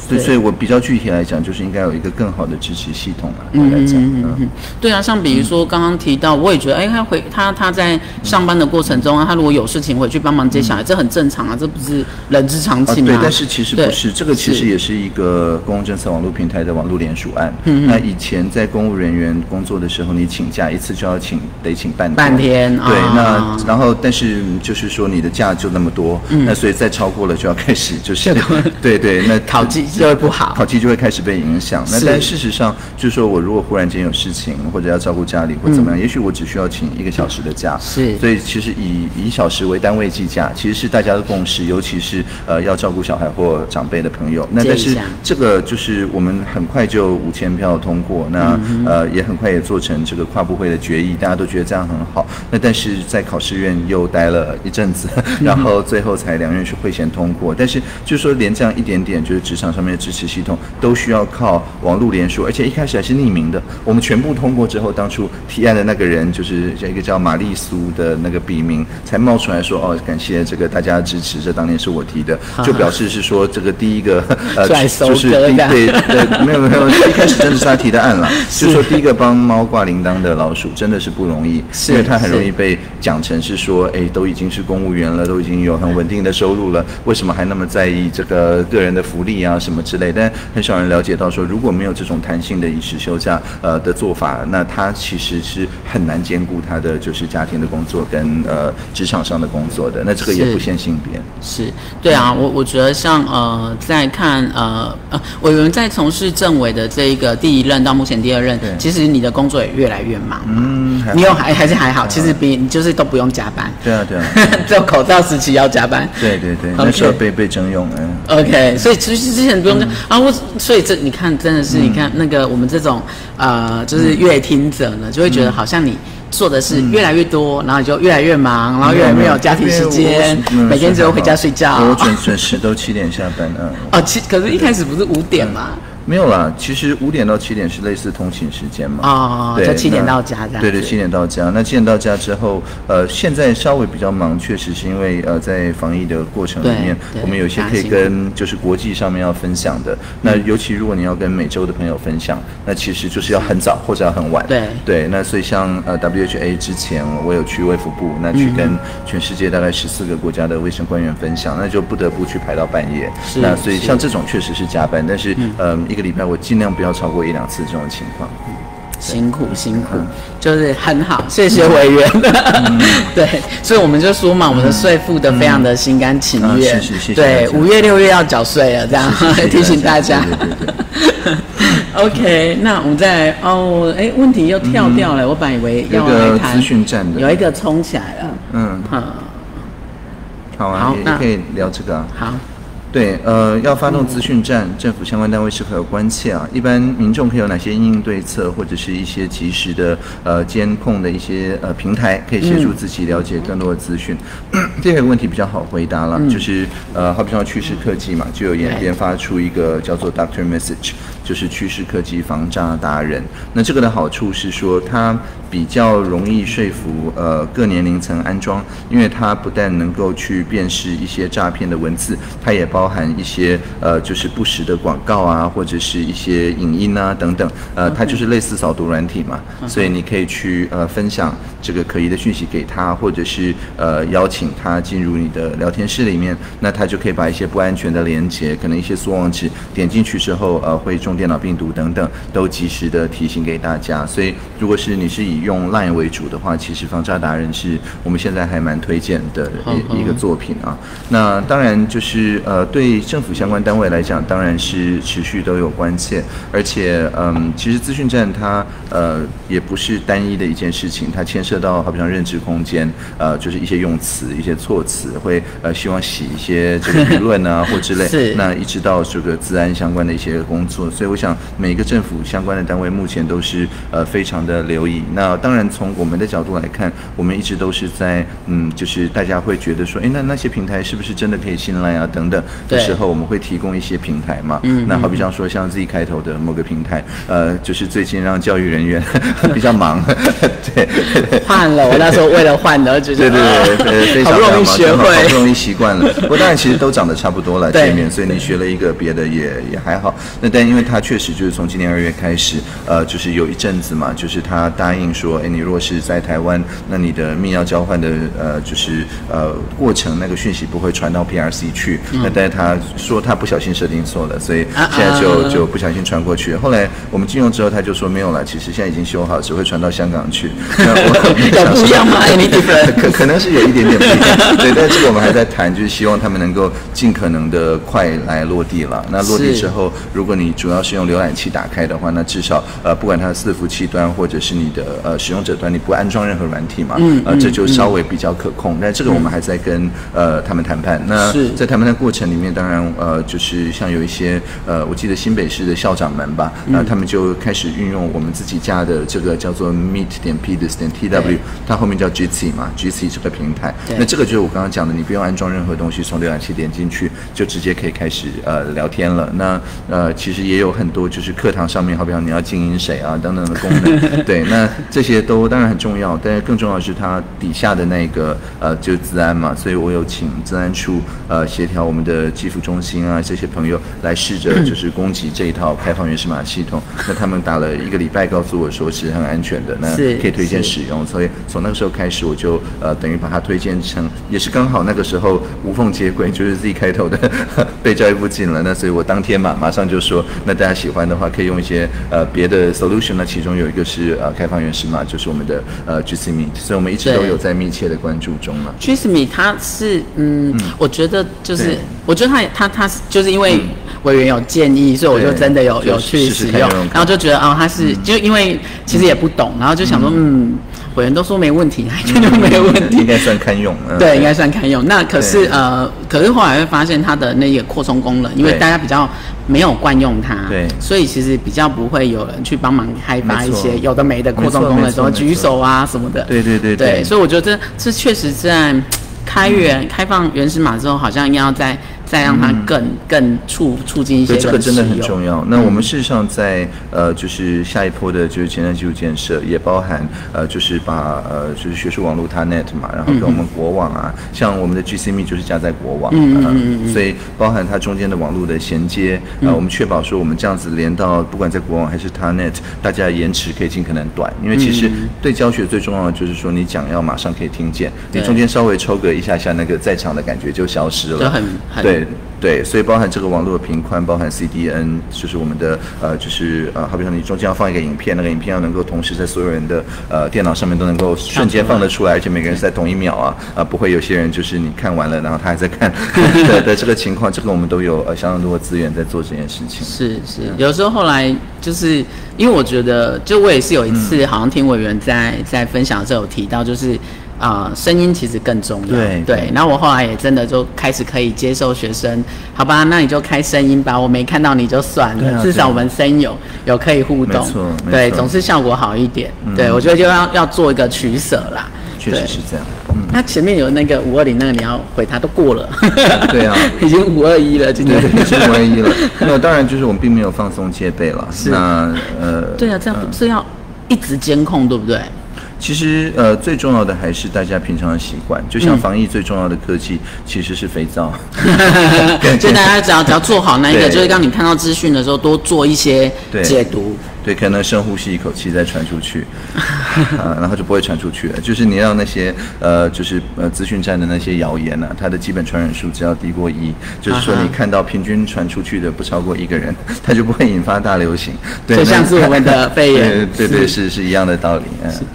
对，所以我比较具体来讲，就是应该有一个更好的支持系统啊。嗯来讲， 嗯嗯嗯，对啊，像比如说刚刚提到，我也觉得，哎，他回他他在上班的过程中啊，他如果有事情回去帮忙接小孩，这很正常啊，这不是人之常情吗？ 啊、对，但是其实不是，这个其实也是一个公共政策网络平台的网络联署案。嗯那以前在公务人员工作的时候，你请假一次就要请得请半天。 半天。 对， 啊、 那然后但是就是说你的假就那么多，嗯、那所以再超过了就要开始就是对对，那考绩就会不好， 考绩就会开始被影响。那但事实上就是说我如果忽然间有事情或者要照顾家里或怎么样，嗯、也许我只需要请一个小时的假。 是， 所以其实以以小时为单位计价，其实是大家的共识，尤其是呃要照顾小孩或长辈的朋友。那但是这个就是我们很快就五千票通过，那、嗯、呃也很快也做成这个跨部会的决议，大家都觉得这样很好。那但是在考试院又待了一阵子，然后最后才两院是会先通过。但是就是说连这样一点点就是职场上面的支持系统都需要靠网络联署，而且一开始还是匿名的。我们全部通过之后，当初提案的那个人就是一个叫玛丽苏的那个笔名才冒出来说，哦，感谢这个大家的支持，这当年是我提的，就表示是说这个第一个呃就是第对对没有没有一开始真的是他提的案了，就是说第一个帮猫挂铃铛的老鼠真的是不容易，因为他很容易被讲成是说，哎，都已经是公务员了，都已经有很稳定的收入了，为什么还那么在意这个个人的福利啊什么之类？但很少人了解到说，如果没有这种弹性的以时休假呃的做法，那他其实是很难兼顾他的就是家庭的工作跟呃职场上的工作的。那这个也不限性别。 是，对啊，我我觉得像呃在看呃呃委员在从事政委的这一个第一任到目前第二任，其实你的工作也越来越忙嘛。嗯，你有还还是还好，其实比你就是都不用加班。 对啊对啊， 只有口罩时期要加班。 对对对， okay. 那时候被被征用嗯。 OK， 所以其实之前不用加、嗯、啊，我所以这你看真的是、嗯、你看那个我们这种呃就是乐听者呢，就会觉得好像你做的事越来越多，嗯、然后你就越来越忙，然后越来越没有家庭时间，每天只有回家睡觉。 我准准时都七点下班嗯。 哦，七可是一开始不是五点吗？ 没有啦，其实五点到七点是类似通勤时间嘛。 哦，对，就七点到家这样。 对对，七点到家。那七点到家之后，呃，现在稍微比较忙，确实是因为呃，在防疫的过程里面，我们有些可以跟就是国际上面要分享的。那尤其如果你要跟美洲的朋友分享，那其实就是要很早或者要很晚。 对对，那所以像呃 W H A 之前，我有去卫福部，那去跟全世界大概十四个国家的卫生官员分享，那就不得不去排到半夜。那所以像这种确实是加班，但是呃一个礼拜我尽量不要超过一两次这种情况。嗯， 辛苦辛苦，嗯、就是很好，谢谢委员。嗯、对，所以我们就说嘛，我们的税付的非常的心甘情愿。 嗯、是是是。 对，五月六月要缴税了，这样提醒大家。 对对对对 OK， 那我们再哦，哎，问题又跳掉了，嗯、我本来以为要来谈资讯站的， 有一个冲起来了。嗯嗯， 好啊，好也可以聊这个啊。 好。 对，呃，要发动资讯站，政府相关单位是否有关切啊？一般民众可以有哪些因应对策，或者是一些及时的呃监控的一些呃平台，可以协助自己了解更多的资讯？嗯、这个问题比较好回答了，嗯、就是呃，好比像趋势科技嘛，就有研研发出一个叫做 Doctor Message， 就是趋势科技防诈达人。那这个的好处是说，它比较容易说服呃各年龄层安装，因为它不但能够去辨识一些诈骗的文字，它也包含一些呃就是不实的广告啊，或者是一些影音啊等等，呃它就是类似扫毒软体嘛，所以你可以去呃分享这个可疑的讯息给他，或者是呃邀请他进入你的聊天室里面，那他就可以把一些不安全的连结，可能一些缩网址点进去之后呃会中电脑病毒等等，都及时的提醒给大家。所以如果是你是以用 LINE 为主的话，其实防诈达人是我们现在还蛮推荐的一一个作品啊。那当然就是呃对政府相关单位来讲，当然是持续都有关切，而且嗯其实资讯站它呃也不是单一的一件事情，它牵涉到好比像认知空间，呃就是一些用词、一些措辞会呃希望洗一些这个舆论啊或之类，那一直到这个资安相关的一些工作，所以我想每个政府相关的单位目前都是呃非常的留意。那那当然从我们的角度来看，我们一直都是在嗯，就是大家会觉得说，哎，那那些平台是不是真的可以信赖啊？等等的时候，我们会提供一些平台嘛。嗯，那好比方说像 Z 开头的某个平台，呃，就是最近让教育人员比较忙，对， 换了，我那时候为了换的，就是对对对对，非常好不容易学会， 好不容易习惯了。不过当然其实都长得差不多了界面，所以你学了一个别的也也还好。那但因为它确实就是从今年二月开始，呃，就是有一阵子嘛，就是他答应说，哎，你如果是在台湾，那你的密钥交换的呃，就是呃过程那个讯息不会传到 P R C 去。嗯、那但是他说他不小心设定错了，所以现在就、啊、就不小心传过去。后来我们进用之后，他就说没有了，其实现在已经修好，只会传到香港去。那我有不一样吗？ 可可能是有一点点不一样，对，但这个我们还在谈，就是希望他们能够尽可能的快来落地了。那落地之后，如果你主要是用浏览器打开的话，那至少呃，不管它的伺服器端或者是你的呃使用者端，你不安装任何软体嘛，嗯、呃，这就稍微比较可控。但这个我们还在跟呃他们谈判。那在谈判的过程里面，当然呃就是像有一些呃，我记得新北市的校长们吧，那、呃、他们就开始运用我们自己家的这个叫做 meet 点 p d 点 tw， 它后面叫 Jitsi 嘛 ，Jitsi 这个平台。那这个就是我刚刚讲的，你不用安装任何东西，从浏览器点进去就直接可以开始呃聊天了。那呃其实也有很多就是课堂上面，好比方你要经营谁啊等等的功能，对，那这些都当然很重要，但是更重要的是它底下的那个呃就是资安嘛，所以我有请资安处呃协调我们的技术中心啊这些朋友来试着就是攻击这一套开放源码系统。那他们打了一个礼拜，告诉我说是很安全的，那可以推荐使用，所以从那个时候开始，我就呃等于把它推荐成，也是刚好那个时候无缝接轨，就是 Z 开头的被教育部禁了，那所以我当天嘛马上就说，那大家喜欢的话可以用一些呃别的 solution， 那其中有一个是呃开放源码，就是我们的呃 Jitsi Meet， 所以我们一直都有在密切的关注中嘛。 Jitsi Meet 它是嗯，嗯我觉得就是我觉得它它它就是因为委员有建议，所以我就真的有有去使用，然后就觉得哦它是、嗯、就因为其实也不懂，然后就想说嗯。委员都说没问题，还真的没有问题， 应该算堪用。嗯、 对，应该算堪用。那可是呃，可是后来会发现它的那个扩充功能，因为大家比较没有惯用它，对，所以其实比较不会有人去帮忙开发一些有的没的扩充功能，什么举手啊什么的。 对对对对, 对，所以我觉得这这确实在开源、嗯、开放原始码之后，好像应该要在。再让它更、嗯、更促促进一些， 对，这个真的很重要。那我们事实上在呃，就是下一波的就是前瞻技术建设，也包含呃，就是把呃，就是学术网络 Tarnet 嘛，然后跟我们国网啊，嗯、像我们的 Jitsi Meet 就是加在国网，嗯嗯嗯嗯，所以包含它中间的网络的衔接，呃，我们确保说我们这样子连到不管在国网还是 Tarnet， 大家的延迟可以尽可能短，因为其实对教学最重要的就是说你讲要马上可以听见，你中间稍微抽个一下下，那个在场的感觉就消失了， 就很很对。对，所以包含这个网络的频宽，包含 C D N， 就是我们的呃，就是呃，好比说你中间要放一个影片，那个影片要能够同时在所有人的呃电脑上面都能够瞬间放得出来，而且每个人是在同一秒啊，啊、呃，不会有些人就是你看完了，然后他还在看的的这个情况，这个我们都有呃相当多的资源在做这件事情。 是是，嗯、有时候后来就是因为我觉得，就我也是有一次好像听委员在在分享的时候有提到，就是。啊、呃，声音其实更重要。 对对，然后我后来也真的就开始可以接受学生，好吧，那你就开声音吧，我没看到你就算了，啊、至少我们声音有有可以互动， 没错， 对，总是效果好一点。嗯、对，我觉得就要要做一个取舍啦。 确实是这样。嗯， 那前面有那个五二零那个你要回他都过了。 对啊， 已经五二一了，今天已经五二一了。那当然就是我们并没有放松戒备了。 是那呃， 对啊，这样是要一直监控，对不对？ 其实呃，最重要的还是大家平常的习惯，就像防疫最重要的科技其实是肥皂， 所以大家只要只要做好那一个，就是当你看到资讯的时候，多做一些解读。 对，可能深呼吸一口气再传出去，啊，然后就不会传出去了。就是你让那些呃，就是呃资讯站的那些谣言啊，它的基本传染数只要低过一，就是说你看到平均传出去的不超过一个人，它就不会引发大流行。对， 就像是我们的肺炎， 对对对，是是一样的道理。嗯。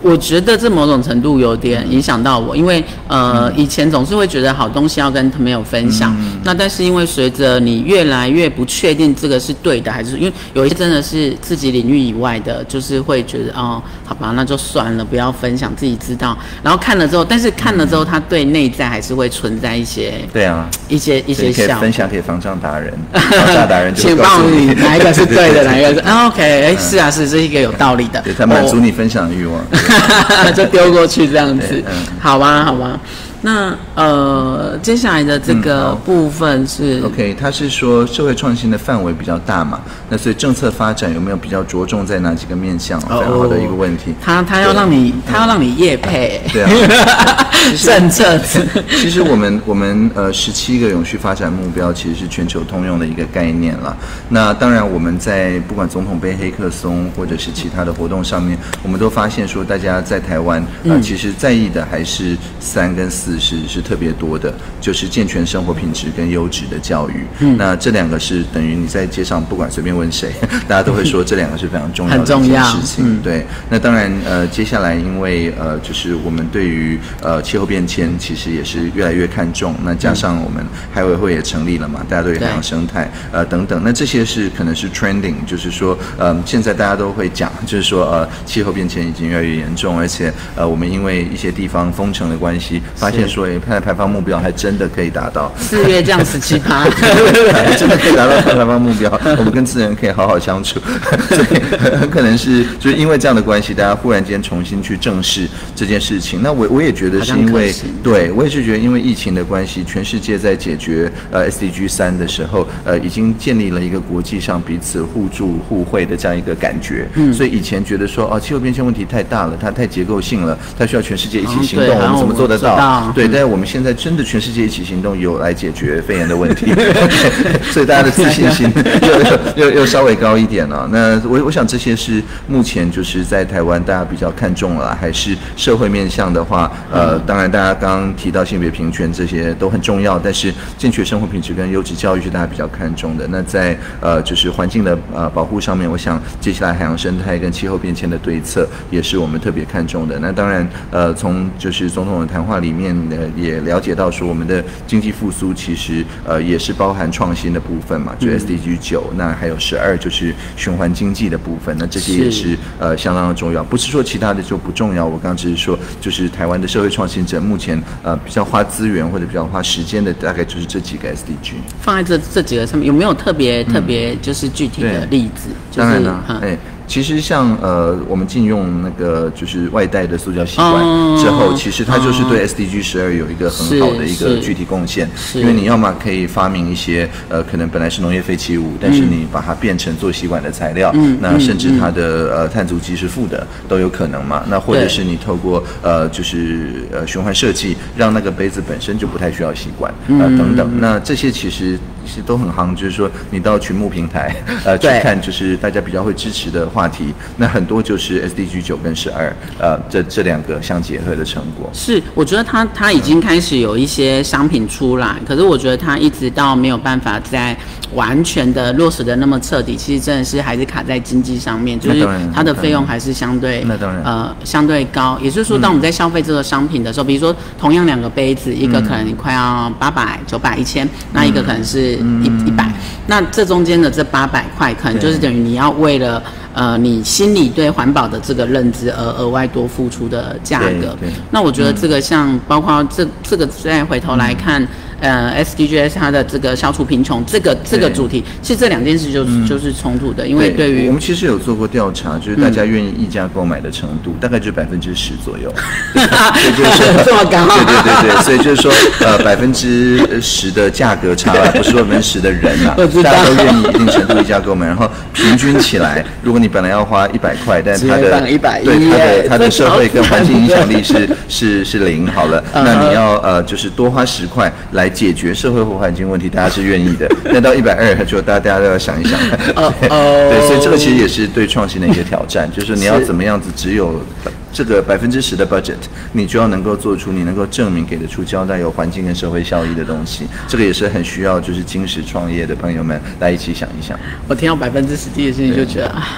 我觉得这某种程度有点影响到我，因为呃、嗯、以前总是会觉得好东西要跟朋友分享，嗯、那但是因为随着你越来越不确定这个是对的还是，因为有一些真的是自己领域以外的，就是会觉得哦好吧那就算了，不要分享，自己知道。然后看了之后，但是看了之后，他对内在还是会存在一些对啊一些一些效果。 可以分享给房账达人，房账达人就请告诉你哪一个是对的，哪一个是啊 OK， 哎、欸、是啊是，这是一个有道理的， 对，他满足你分享的欲望， 就丢过去这样子，嗯、好吧好吧。那呃，接下来的这个部分是、 嗯、OK， 他是说社会创新的范围比较大嘛，那所以政策发展有没有比较着重在哪几个面向？哦、非常好的一个问题。 他他要让你他要让你业配， 对啊， 政策。 其实我们我们呃十七个永续发展目标其实是全球通用的一个概念了。那当然我们在不管总统杯黑客松或者是其他的活动上面，我们都发现说大家在台湾啊、呃、其实在意的还是三跟四。是是特别多的，就是健全生活品质跟优质的教育。嗯，那这两个是等于你在街上不管随便问谁，大家都会说这两个是非常重要的一件事情。嗯、对，那当然呃，接下来因为呃，就是我们对于呃气候变迁其实也是越来越看重。那加上我们海委会也成立了嘛，大家都有海洋生态呃等等，那这些是可能是 trending， 就是说呃现在大家都会讲，就是说呃气候变迁已经越来越严重，而且呃我们因为一些地方封城的关系，发现说，哎，碳排放目标还真的可以达到， 四月降十七趴， 真的可以达到碳排放目标，我们跟自然可以好好相处，所以很可能是就是因为这样的关系，大家忽然间重新去正视这件事情。那我我也觉得是因为，对我也是觉得因为疫情的关系，全世界在解决呃 S D G 三的时候，呃，已经建立了一个国际上彼此互助互惠的这样一个感觉。嗯，所以以前觉得说，哦，气候变迁问题太大了，它太结构性了，它需要全世界一起行动，嗯、我们怎么做得到？对，但是我们现在真的全世界一起行动，有来解决肺炎的问题，所以大家的自信心又又又稍微高一点了。那我我想这些是目前就是在台湾大家比较看重了，还是社会面向的话，呃，当然大家刚刚提到性别平权这些都很重要，但是健全生活品质跟优质教育是大家比较看重的。那在呃就是环境的呃保护上面，我想接下来海洋生态跟气候变迁的对策也是我们特别看重的。那当然呃从就是总统的谈话里面呃也了解到说我们的经济复苏其实呃也是包含创新的部分嘛，就 S D G 九、嗯，那还有十二就是循环经济的部分，那这些也是呃相当的重要。不是说其他的就不重要，我刚刚只是说就是台湾的社会创新者目前呃比较花资源或者比较花时间的大概就是这几个 S D G。 放在这这几个上面有没有特别、嗯、特别就是具体的例子？就是、 当然了，哎、嗯。其实像呃，我们禁用那个就是外带的塑胶吸管之后，哦、其实它就是对 S D G 十二有一个很好的一个具体贡献。因为你要么可以发明一些呃，可能本来是农业废弃物，但是你把它变成做吸管的材料，嗯、那甚至它的呃碳足迹是负的都有可能嘛。那或者是你透过呃就是呃循环设计，让那个杯子本身就不太需要吸管呃等等。那这些其实其实都很夯，就是说你到群募平台呃去看，就是大家比较会支持的话题，那很多就是 S D G 九跟十二，呃，这这两个相结合的成果。 是，我觉得它它已经开始有一些商品出来，可是我觉得它一直到没有办法在完全的落实的那么彻底，其实真的是还是卡在经济上面，就是它的费用还是相对那当然呃相对高。也就是说，当我们在消费这个商品的时候，嗯、比如说同样两个杯子，一个可能快要八百、九百、一千，那一个可能是一一百，那这中间的这八百块，可能就是等于你要为了呃，你心里对环保的这个认知而额外多付出的价格，那我觉得这个像包括这这个再回头来看，嗯、呃 ，S D Gs 它的这个消除贫穷这个这个主题，其实这两件事就是、嗯、就是冲突的，因为对于我们其实有做过调查，就是大家愿意议价购买的程度，嗯、大概就百分之十左右，所以就是说这么高， 对对对对，所以就是说呃百分之十的价格差了，不是说百分之十的人啊，大家都愿意一定程度议价购买，然后平均起来，如果你本来要花一百块，但它的对它的它的社会跟环境影响力是是是零好了，那你要呃就是多花十块来解决社会或环境问题，大家是愿意的。但到一百二，就大家大家都要想一想。对，所以这个其实也是对创新的一个挑战，就是你要怎么样子，只有这个百分之十的 budget， 你就要能够做出你能够证明给得出交代有环境跟社会效益的东西。这个也是很需要就是精实创业的朋友们来一起想一想。 我听到百分之十这件事情就觉得啊。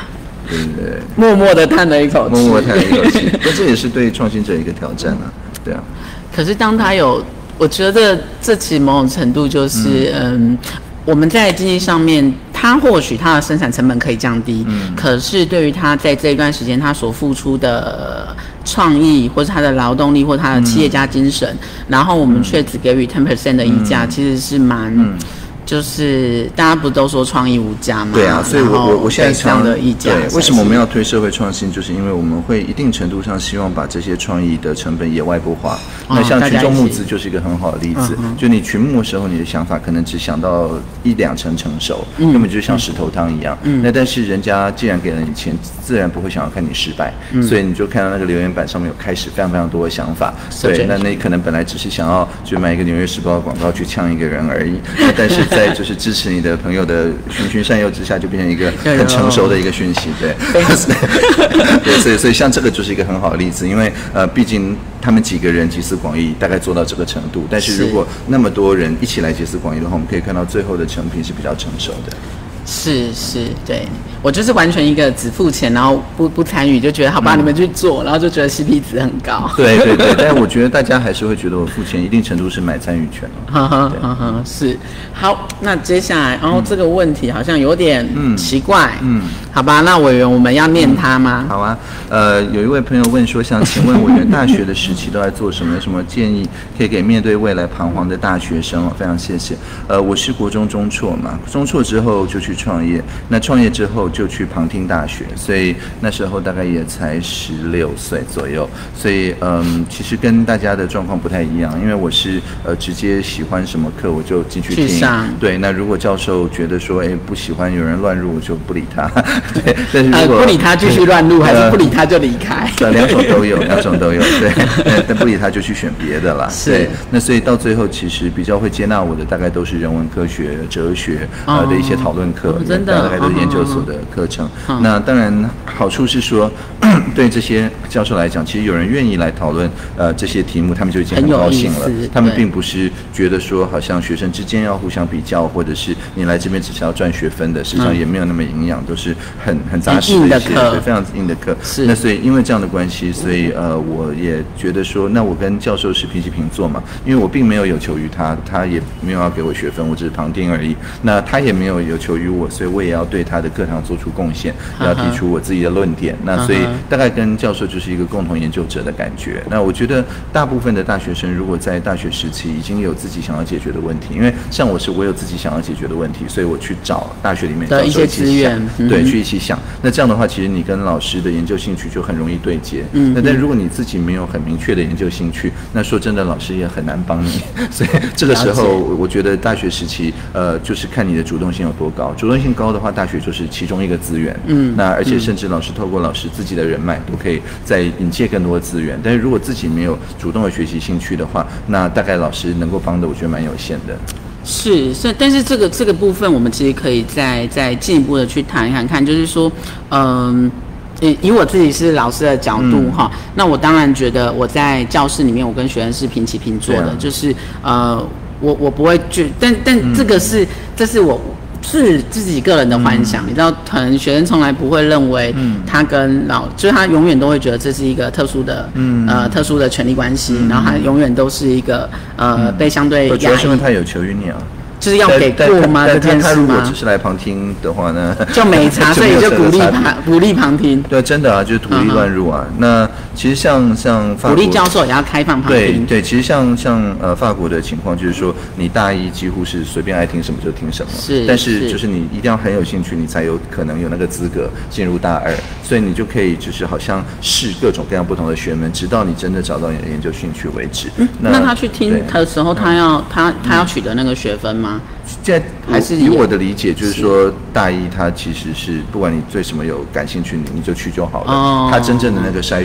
对对对， 默默的叹了一口气， 默默地叹了一口气。但这也是对创新者一个挑战啊，对啊。 可是当他有，我觉得这其实某种程度就是，嗯。嗯我们在经济上面，它或许它的生产成本可以降低，嗯，可是对于他在这一段时间他所付出的创意，或是他的劳动力，或他的企业家精神，嗯、然后我们却只给予 ten percent 的溢价，嗯、其实是蛮。嗯就是大家不都说创意无价吗？ 对啊，所以我我我现在常的溢价。 对，为什么我们要推社会创新？就是因为我们会一定程度上希望把这些创意的成本也外部化。哦、那像群众募资就是一个很好的例子。嗯、就你群募的时候，你的想法可能只想到一两成成熟，嗯、根本就像石头汤一样。嗯、那但是人家既然给了你钱，自然不会想要看你失败，嗯、所以你就看到那个留言板上面有开始非常非常多的想法。对，那那可能本来只是想要就买一个纽约时报的广告去呛一个人而已，但是在就是支持你的朋友的循循善诱之下，就变成一个很成熟的一个讯息，对，对，所以所以像这个就是一个很好的例子，因为呃，毕竟他们几个人集思广益，大概做到这个程度，但是如果那么多人一起来集思广益的话，我们可以看到最后的成品是比较成熟的。 是是，对我就是完全一个只付钱，然后不不参与，就觉得好吧，嗯、你们去做，然后就觉得 C P 值很高。 对对对，但是我觉得大家还是会觉得我付钱一定程度是买参与权了。 哈哈哈哈，是。好，那接下来，然后这个问题好像有点奇怪，嗯，嗯好吧，那委员我们要念他吗？ 嗯、好啊，呃，有一位朋友问说，想请问委员大学的时期都在做什么？有什么建议可以给面对未来彷徨的大学生？非常谢谢。呃，我是国中中辍嘛，中辍之后就去创业，那创业之后就去旁听大学，所以那时候大概也才十六岁左右，所以嗯，其实跟大家的状况不太一样，因为我是呃直接喜欢什么课我就进去听，对，那如果教授觉得说哎不喜欢有人乱入，我就不理他，对，但是如果、 呃、不理他继续乱入，还是不理他就离开？ 呃，两种都有，两种都有，对，但不理他就去选别的啦，对，那所以到最后其实比较会接纳我的大概都是人文科学、哲学呃的一些讨论课， 哦、真的。 大概都是研究所的课程，嗯、那当然好处是说，对这些教授来讲，其实有人愿意来讨论呃这些题目，他们就已经很高兴了。他们并不是觉得说好像学生之间要互相比较，或者是你来这边只是要赚学分的，实际上也没有那么营养，都是很很扎实的一些，对，非常硬的课。是。那所以因为这样的关系，所以呃我也觉得说，那我跟教授是平起平坐嘛，因为我并没有有求于他，他也没有要给我学分，我只是旁听而已。那他也没有有求于我，所以我也也要对他的课堂做出贡献，要提出我自己的论点。那所以大概跟教授就是一个共同研究者的感觉。那我觉得大部分的大学生如果在大学时期已经有自己想要解决的问题，因为像我是我有自己想要解决的问题，所以我去找大学里面的一些资源， 对，去一起想。那这样的话，其实你跟老师的研究兴趣就很容易对接。嗯，那但如果你自己没有很明确的研究兴趣，那说真的，老师也很难帮你。所以这个时候，我觉得大学时期，呃，就是看你的主动性有多高。主动性高的话，大学就是其中一个资源。嗯，那而且甚至老师透过老师自己的人脉，都可以再引介更多的资源。但是如果自己没有主动的学习兴趣的话，那大概老师能够帮的，我觉得蛮有限的。 是是，但是这个这个部分，我们其实可以再再进一步的去谈一谈看，就是说，嗯。以以我自己是老师的角度哈、嗯，那我当然觉得我在教室里面，我跟学生是平起平坐的，啊、就是呃，我我不会去，但但这个是、嗯、这是我是自己个人的幻想，嗯、你知道，可能学生从来不会认为他跟老，嗯、就是他永远都会觉得这是一个特殊的，嗯、呃特殊的权利关系，嗯、然后他永远都是一个呃、嗯、被相对压抑。 主要是因为他有求于你啊。 就是要给过吗？这件事吗？ 他如果只是来旁听的话呢， 就没差，所以就鼓励旁鼓励旁听。 对，真的啊，就是土地乱入啊。嗯、那其实像像法国鼓励教授也要开放旁听。 对对，其实像像呃法国的情况就是说，你大一几乎是随便爱听什么就听什么，是，但是就是你一定要很有兴趣，你才有可能有那个资格进入大二，所以你就可以就是好像试各种各样不同的学门，直到你真的找到你的研究兴趣为止。 嗯、那, 那他去听的时候，他要、嗯、他他要取得那个学分吗？ 现在还是以我的理解，就是说大一它其实是不管你对什么有感兴趣，你你就去就好了。哦，它真正的那个筛选是在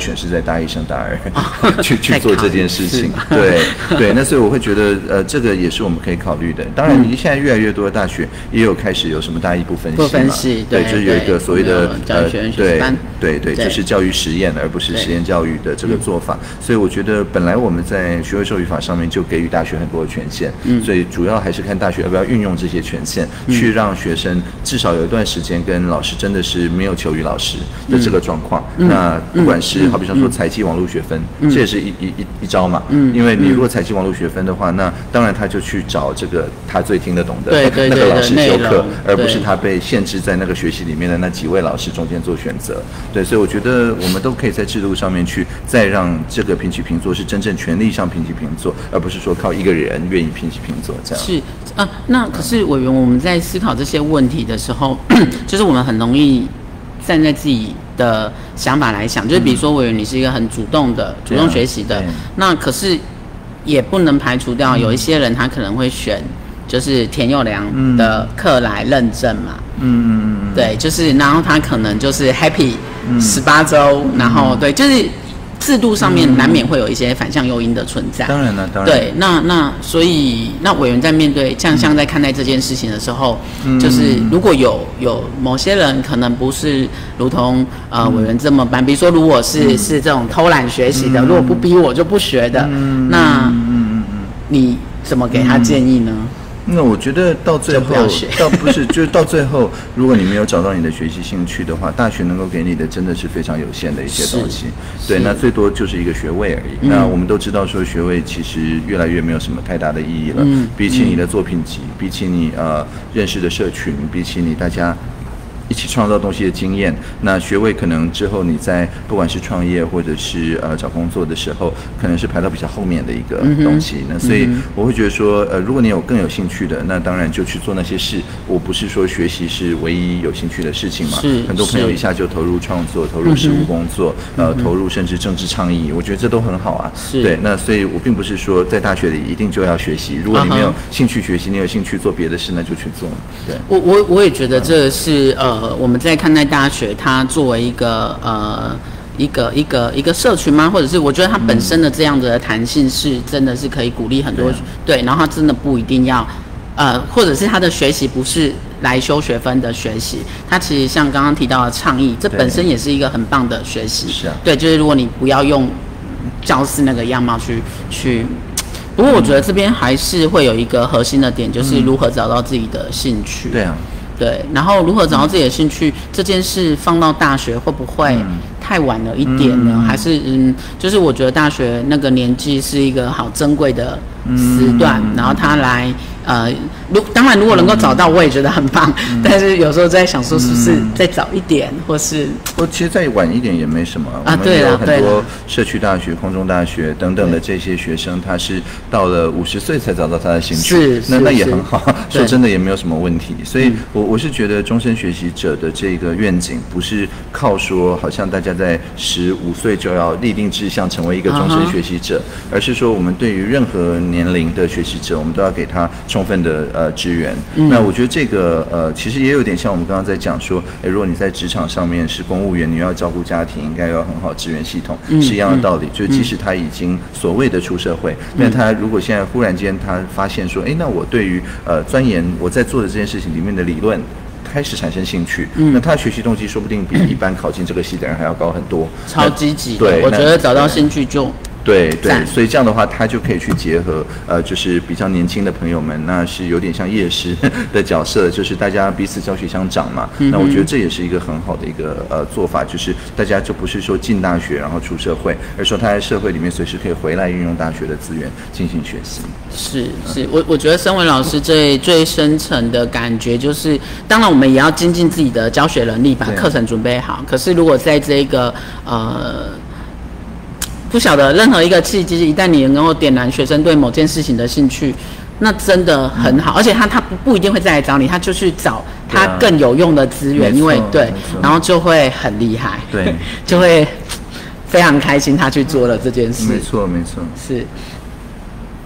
大一升大二去去做这件事情。对对，那所以我会觉得呃，这个也是我们可以考虑的。当然，你现在越来越多的大学也有开始有什么大一不分析嘛， 不分析， 对，就是有一个所谓的教育学院学习班， 对对对，就是教育实验而不是实验教育的这个做法。所以我觉得本来我们在学位授予法上面就给予大学很多的权限，嗯，所以主要还是看大学要不要运用这些权限，嗯，去让学生至少有一段时间跟老师真的是没有求于老师的这个状况。嗯，那不管是好比说说采集网络学分，嗯，这也是一一一一招嘛，嗯，因为你如果采集网络学分的话，那当然他就去找这个他最听得懂的那个老师修课，而不是他被限制在那个学习里面的那几位老师中间做选择。对，所以我觉得我们都可以在制度上面去再让这个平起平坐是真正权利上平起平坐，而不是说靠一个人愿意平起平坐这样。 是啊，那可是委员，我们在思考这些问题的时候，就是我们很容易站在自己的想法来想，就是比如说委员你是一个很主动的、主动学习的，啊，那可是也不能排除掉有一些人他可能会选就是田幼良的课来认证嘛，嗯嗯嗯，对，就是然后他可能就是 happy 十八周，然后对，就是制度上面难免会有一些反向诱因的存在。 当然了，当然。 对，那那所以那委员在面对像像在看待这件事情的时候，嗯，就是如果有有某些人可能不是如同呃委员这么办，比如说如果是，嗯，是这种偷懒学习的，嗯，如果不逼我就不学的，嗯，那嗯嗯嗯，你怎么给他建议呢？嗯， 那我觉得到最后，到不是就是到最后，如果你没有找到你的学习兴趣的话，大学能够给你的真的是非常有限的一些东西。对，那最多就是一个学位而已。嗯，那我们都知道说学位其实越来越没有什么太大的意义了。嗯，比起你的作品集，比起你呃认识的社群，比起你大家一起创造东西的经验，那学位可能之后你在不管是创业或者是呃找工作的时候，可能是排到比较后面的一个东西。嗯，那所以我会觉得说，呃，如果你有更有兴趣的，那当然就去做那些事。我不是说学习是唯一有兴趣的事情嘛，很多朋友一下就投入创作、投入实务工作，嗯，呃，投入甚至政治倡议，我觉得这都很好啊。对，那所以我并不是说在大学里一定就要学习，如果你没有兴趣学习，你有兴趣做别的事，那就去做。对， 我我我也觉得这是呃。呃，我们在看待大学，它作为一个呃一个一个一个社群吗？或者是我觉得它本身的这样的弹性是真的是可以鼓励很多，嗯，对，然后它真的不一定要呃，或者是他的学习不是来修学分的学习，它其实像刚刚提到的倡议，这本身也是一个很棒的学习。是啊，对，就是如果你不要用教室那个样貌去去。不过我觉得这边还是会有一个核心的点，就是如何找到自己的兴趣。 对啊。 对，然后如何找到自己的兴趣，嗯，这件事放到大学会不会太晚了一点呢？嗯，还是嗯，就是我觉得大学那个年纪是一个好珍贵的时段，嗯，然后他来呃，如当然如果能够找到，我也觉得很棒。嗯，但是有时候在想说，是不是再早一点，或是我其实再晚一点也没什么啊。对了，很多社区大学、空中大学等等的这些学生，他是到了五十岁才找到他的兴趣，是那那也很好。说真的也没有什么问题，所以我我是觉得终身学习者的这个愿景，不是靠说好像大家在十五岁就要立定志向成为一个终身学习者， uh-huh. 而是说我们对于任何年龄的学习者，我们都要给他充分的呃支援。嗯，那我觉得这个呃其实也有点像我们刚刚在讲说，哎，如果你在职场上面是公务员，你要照顾家庭，应该要很好支援系统，嗯，是一样的道理。嗯，就即使他已经所谓的出社会，嗯，但他如果现在忽然间他发现说，哎，那我对于呃钻研我在做的这件事情里面的理论开始产生兴趣，嗯，那他的学习动机说不定比一般考进这个系的人还要高很多， 超积极。对，我觉得找到兴趣就对对，所以这样的话，他就可以去结合呃，就是比较年轻的朋友们，那是有点像业师的角色，就是大家彼此教学相长嘛。嗯，那我觉得这也是一个很好的一个呃做法，就是大家就不是说进大学然后出社会，而说他在社会里面随时可以回来运用大学的资源进行学习。 是是，我我觉得身为老师最最深层的感觉就是，当然我们也要精进自己的教学能力，把课程准备好。可是如果在这个呃。不晓得任何一个契机，一旦你能够点燃学生对某件事情的兴趣，那真的很好。嗯，而且他他不不一定会再来找你，他就去找他更有用的资源，啊，因为对，然后就会很厉害，对，就会非常开心他去做了这件事。 没错没错， 是。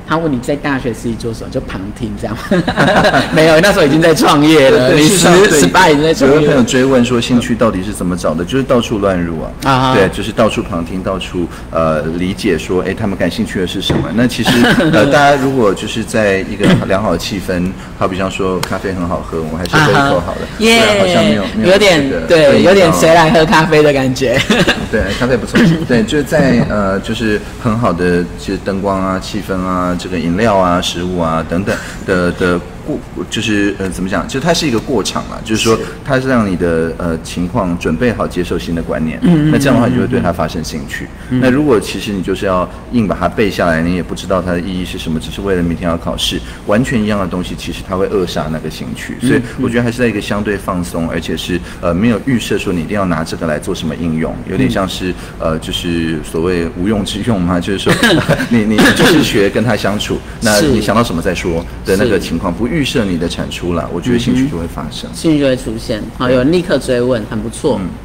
他问你在大学时期做什么，就旁听这样。没有，那时候已经在创业了，你十十八已经在创业了。 有朋友追问说兴趣到底是怎么找的，就是到处乱入啊，啊对，就是到处旁听，到处呃理解说，哎，他们感兴趣的是什么？那其实呃，大家如果就是在一个良好的气氛，好比方说咖啡很好喝，我们还是喝一口好了， 耶、啊， 好像没有没有、 有点对，有点谁来喝咖啡的感觉。 对，咖啡不错。对，就是在呃，就是很好的，就是灯光啊、气氛啊、这个饮料啊、食物啊等等的的过，就是呃怎么讲？就它是一个过场嘛，就是说它是让你的呃情况准备好接受新的观念。嗯，那这样的话，你就会对它发生兴趣。嗯、那如果其实你就是要硬把它背下来，你也不知道它的意义是什么，只是为了明天要考试，完全一样的东西，其实它会扼杀那个兴趣。所以我觉得还是在一个相对放松，而且是呃没有预设说你一定要拿这个来做什么应用，有点像是呃就是所谓无用之用嘛，就是说你你就是学跟他相处，那你想到什么再说的那个情况，不预设你的产出了，我觉得兴趣就会发生， 兴趣就会出现。好，有人立刻追问，很不错。嗯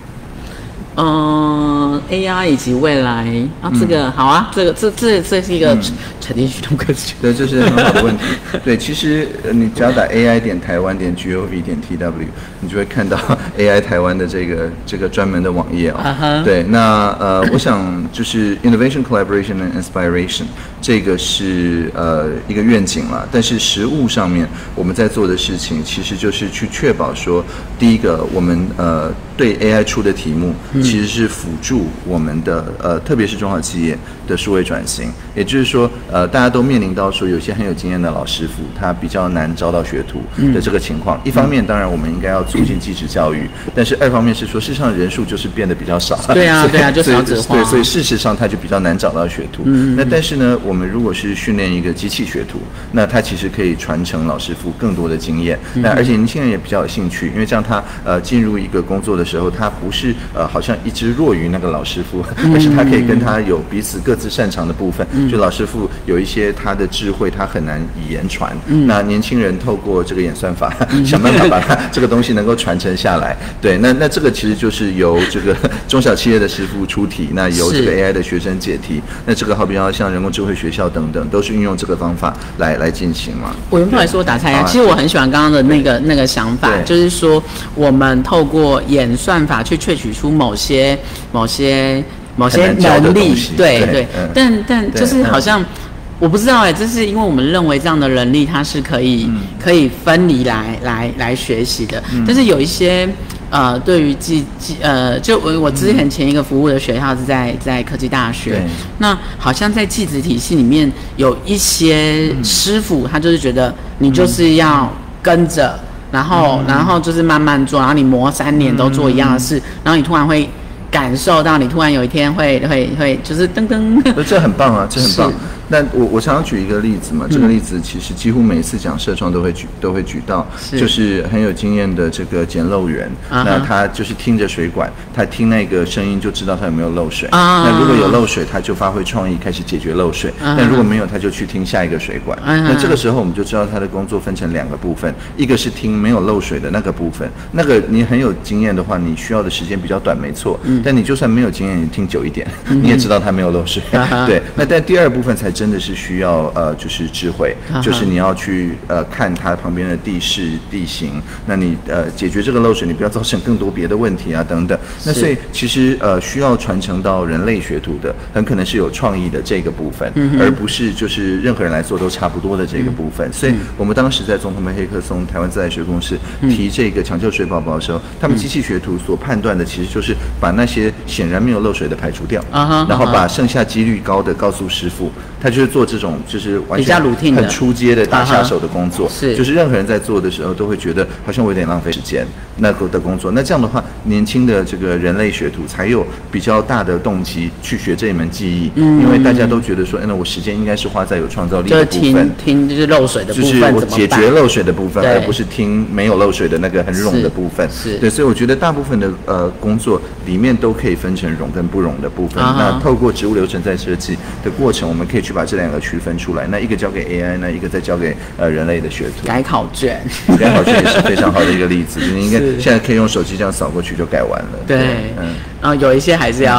嗯 ，A I 以及未来啊，这个、嗯、好啊，这个这这这是一个沉淀驱动科学， 对，这是很好的问题。对，其实你只要打 A I 点台湾点 gov 点 tw， 你就会看到 A I 台湾的这个这个专门的网页哦。Uh-huh. 对，那呃，我想就是 innovation, collaboration and inspiration 这个是呃一个愿景啦，但是实务上面我们在做的事情，其实就是去确保说，第一个我们呃对 A I 出的题目。嗯其实是辅助我们的呃，特别是中小企业的数位转型，也就是说，呃，大家都面临到说，有些很有经验的老师傅，他比较难招到学徒的这个情况。嗯、一方面，当然我们应该要促进技职教育，但是二方面是说，事实上人数就是变得比较少。 对啊，对啊，就少子化。 对，所以事实上他就比较难找到学徒。嗯、那但是呢，我们如果是训练一个机器学徒，那他其实可以传承老师傅更多的经验。嗯、那而且年轻人也比较有兴趣，因为这样他呃进入一个工作的时候，他不是呃好像一直弱于那个老师傅，嗯、而是他可以跟他有彼此各自擅长的部分。嗯、就老师傅有一些他的智慧，他很难以言传。嗯、那年轻人透过这个演算法，嗯、想办法把他这个东西能够传承下来。对，那那这个其实就是由这个中小企业的师傅出题，那由这个 A I 的学生解题。那这个好比要像人工智慧学校等等，都是运用这个方法来来进行嘛。 我原本来说打岔一下，其实我很喜欢刚刚的那个那个想法，就是说我们透过演算法去萃取出某些某些某些能力，对 对, 对、嗯，但但就是好像。我不知道哎、欸，这是因为我们认为这样的能力它是可以、嗯、可以分离来来来学习的，嗯、但是有一些呃，对于技技呃，就我我之前前一个服务的学校是在在科技大学，那好像在技职体系里面有一些师傅，他就是觉得你就是要跟着，然后、嗯、然后就是慢慢做，然后你磨三年都做一样的事，嗯、然后你突然会感受到，你突然有一天会会会就是噔噔， 这很棒啊，这很棒。那我我常常举一个例子嘛，这个例子其实几乎每次讲社创都会举都会举到，是就是很有经验的这个捡漏员，啊、那他就是听着水管，他听那个声音就知道他有没有漏水。啊、那如果有漏水，他就发挥创意开始解决漏水；啊、但如果没有，他就去听下一个水管。啊、那这个时候我们就知道他的工作分成两个部分，一个是听没有漏水的那个部分，那个你很有经验的话，你需要的时间比较短，没错。嗯、但你就算没有经验，你听久一点，嗯、你也知道他没有漏水。啊、对，那但第二部分才真的是需要呃，就是智慧，就是你要去呃看它旁边的地势地形，那你呃解决这个漏水，你不要造成更多别的问题啊等等。那所以其实呃需要传承到人类学徒的，很可能是有创意的这个部分，嗯、而不是就是任何人来做都差不多的这个部分。嗯、所以我们当时在总统杯黑客松台湾自来水公司提这个抢救水宝宝的时候，他们机器学徒所判断的其实就是把那些显然没有漏水的排除掉，嗯、然后把剩下几率高的告诉师傅，他就是做这种就是完全很出街的打下手的工作，是就是任何人在做的时候都会觉得好像我有点浪费时间那个的工作。那这样的话，年轻的这个人类学徒才有比较大的动机去学这一门技艺，嗯、因为大家都觉得说，哎，那我时间应该是花在有创造力的部分， 听听就是漏水的部分， 就是我解决漏水的部分，而不是听没有漏水的那个很冗的部分。是，对，所以我觉得大部分的呃工作里面都可以分成冗跟不冗的部分。啊、那透过植物流程再设计的过程，我们可以去把这两个区分出来。那一个交给 A I， 那一个再交给呃人类的学徒。 改考卷， 改考卷也是非常好的一个例子，你应该现在可以用手机这样扫过去就改完了。 对，嗯，然后有一些还是要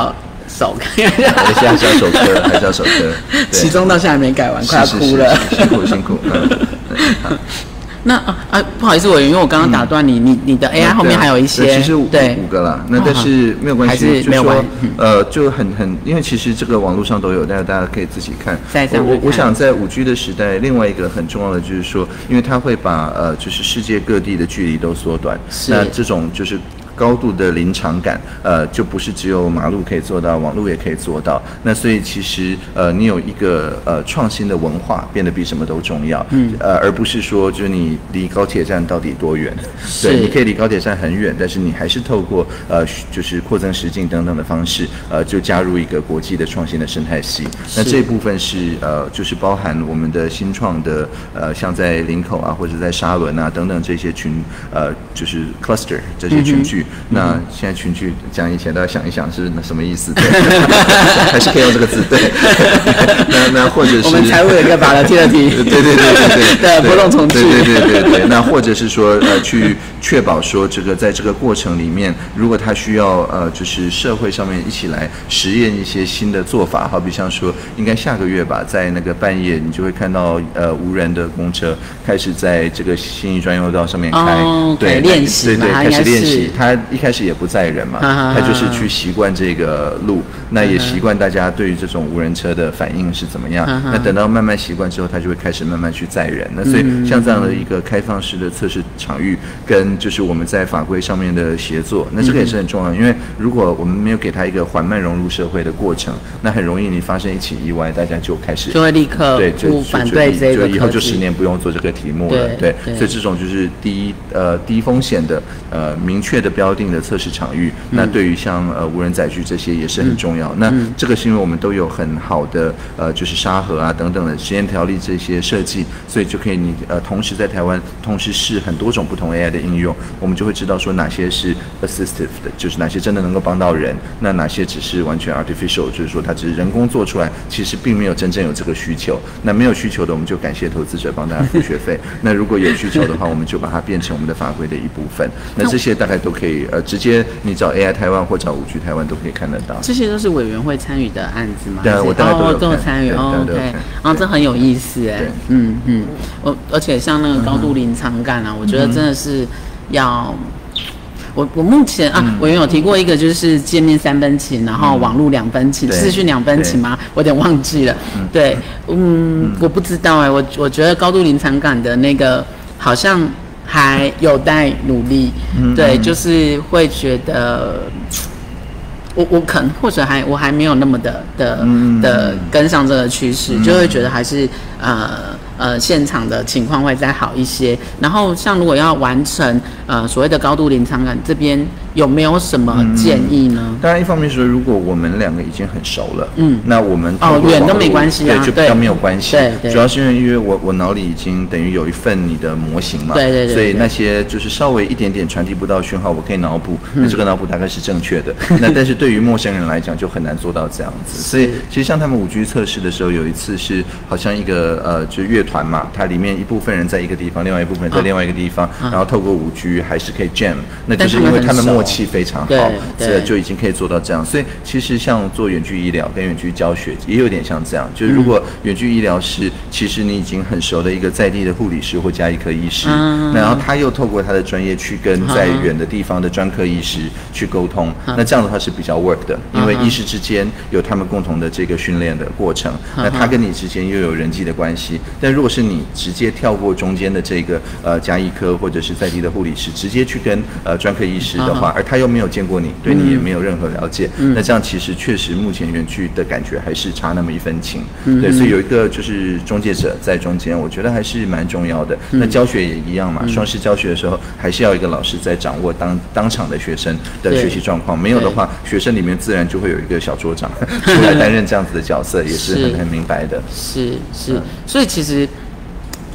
手， 我现在是要手科，还是要手科？ 期中到现在还没改完，快要哭了， 是是是辛苦辛苦。嗯， 那啊啊，不好意思，我因为我刚刚打断你，嗯、你你的 A I 后面还有一些， 对，其实对五个啦，那但是没有关系， 还是没有关系， 就说呃就很很，因为其实这个网络上都有，但是大家可以自己看。我我我想在五 G 的时代，另外一个很重要的就是说，因为它会把呃就是世界各地的距离都缩短，那这种就是。高度的临场感，呃，就不是只有马路可以做到，网络也可以做到。那所以其实，呃，你有一个呃创新的文化，变得比什么都重要。嗯，呃，而不是说就是你离高铁站到底多远？对，你可以离高铁站很远，但是你还是透过呃就是扩增实境等等的方式，呃，就加入一个国际的创新的生态系。那这一部分是呃就是包含我们的新创的呃像在林口啊或者在沙仑啊等等这些群呃就是 cluster 这些群聚。嗯那现在群聚讲以前都要想一想是什么意思，对还是可以用这个字，对。那那或者是我们财务有一个把它踢了踢， 对对对对对， 对波动重聚， 对对对对对。那或者是说呃去确保说这个在这个过程里面，如果他需要呃就是社会上面一起来实验一些新的做法，好比像说应该下个月吧，在那个半夜你就会看到呃无人的公车开始在这个信义专用道上面开， 哦、对练习， 对对开始练习，他。一开始也不载人嘛，他就是去习惯这个路，那也习惯大家对于这种无人车的反应是怎么样。那等到慢慢习惯之后，他就会开始慢慢去载人。那所以像这样的一个开放式的测试场域，跟就是我们在法规上面的协作，那这个也是很重要。因为如果我们没有给他一个缓慢融入社会的过程，那很容易你发生一起意外，大家就开始就会立刻对就反对这个， 就以后就十年不用做这个题目了。对，所以这种就是低呃低风险的呃明确的标定的测试场域，那对于像呃无人载具这些也是很重要。嗯、那这个是因为我们都有很好的呃就是沙盒啊等等的实验条例这些设计，所以就可以你呃同时在台湾同时试很多种不同 A I 的应用，我们就会知道说哪些是 assistive 的，就是哪些真的能够帮到人，那哪些只是完全 artificial， 就是说它只是人工做出来，其实并没有真正有这个需求。那没有需求的，我们就感谢投资者帮大家付学费。那如果有需求的话，我们就把它变成我们的法规的一部分。那这些大概都可以呃直接你找 A I 台湾或找五 G 台湾都可以看得到。 这些都是委员会参与的案子吗？ 对啊，我大概都有、 哦、都有参与。哦 ，OK， 然后这很有意思哎，嗯嗯，我而且像那个高度临场感啊，嗯、我觉得真的是要。我我目前啊，委员有提过一个，就是界面三分勤，然后网络两分勤，视讯两分勤吗？我有点忘记了。对，嗯，我不知道哎、欸，我我觉得高度临场感的那个好像还有待努力。对，就是会觉得。我我可能或者还我还没有那么的的的跟上这个趋势，就会觉得还是呃呃现场的情况会再好一些。然后像如果要完成呃所谓的高度临场感，这边有没有什么建议呢？ 嗯、当然，一方面说，如果我们两个已经很熟了，嗯，那我们哦远都没关系啊， 对，就比较没有关系。 对对， 主要是因为因为我我脑里已经等于有一份你的模型嘛， 对对 对, 对， 所以那些就是稍微一点点传递不到讯号，我可以脑补，那、嗯、这个脑补大概是正确的。那但是对于陌生人来讲，就很难做到这样子。所以其实像他们五 G 测试的时候，有一次是好像一个呃，就乐团嘛，它里面一部分人在一个地方，另外一部分人在另外一个地方，哦、然后透过五 G 还是可以 jam， 那就是因为他们默契非常好，这就已经可以做到这样。所以其实像做远距医疗跟远距教学也有点像这样，就是如果远距医疗是其实你已经很熟的一个在地的护理师或家医科医师，嗯、然后他又透过他的专业去跟在远的地方的专科医师去沟通，嗯、那这样的话是比较 work 的，因为医师之间有他们共同的这个训练的过程，那他跟你之间又有人际的关系。但如果是你直接跳过中间的这个呃家医科或者是在地的护理师，直接去跟呃专科医师的话，而他又没有见过你，对你也没有任何了解，嗯、那这样其实确实目前远距的感觉还是差那么一分情。嗯、对，所以有一个就是中介者在中间，我觉得还是蛮重要的。嗯、那教学也一样嘛，双师教学的时候还是要一个老师在掌握当当场的学生的学习状况，没有的话，学生里面自然就会有一个小桌长出来担任这样子的角色，也是很很明白的。 是是，嗯、所以其实。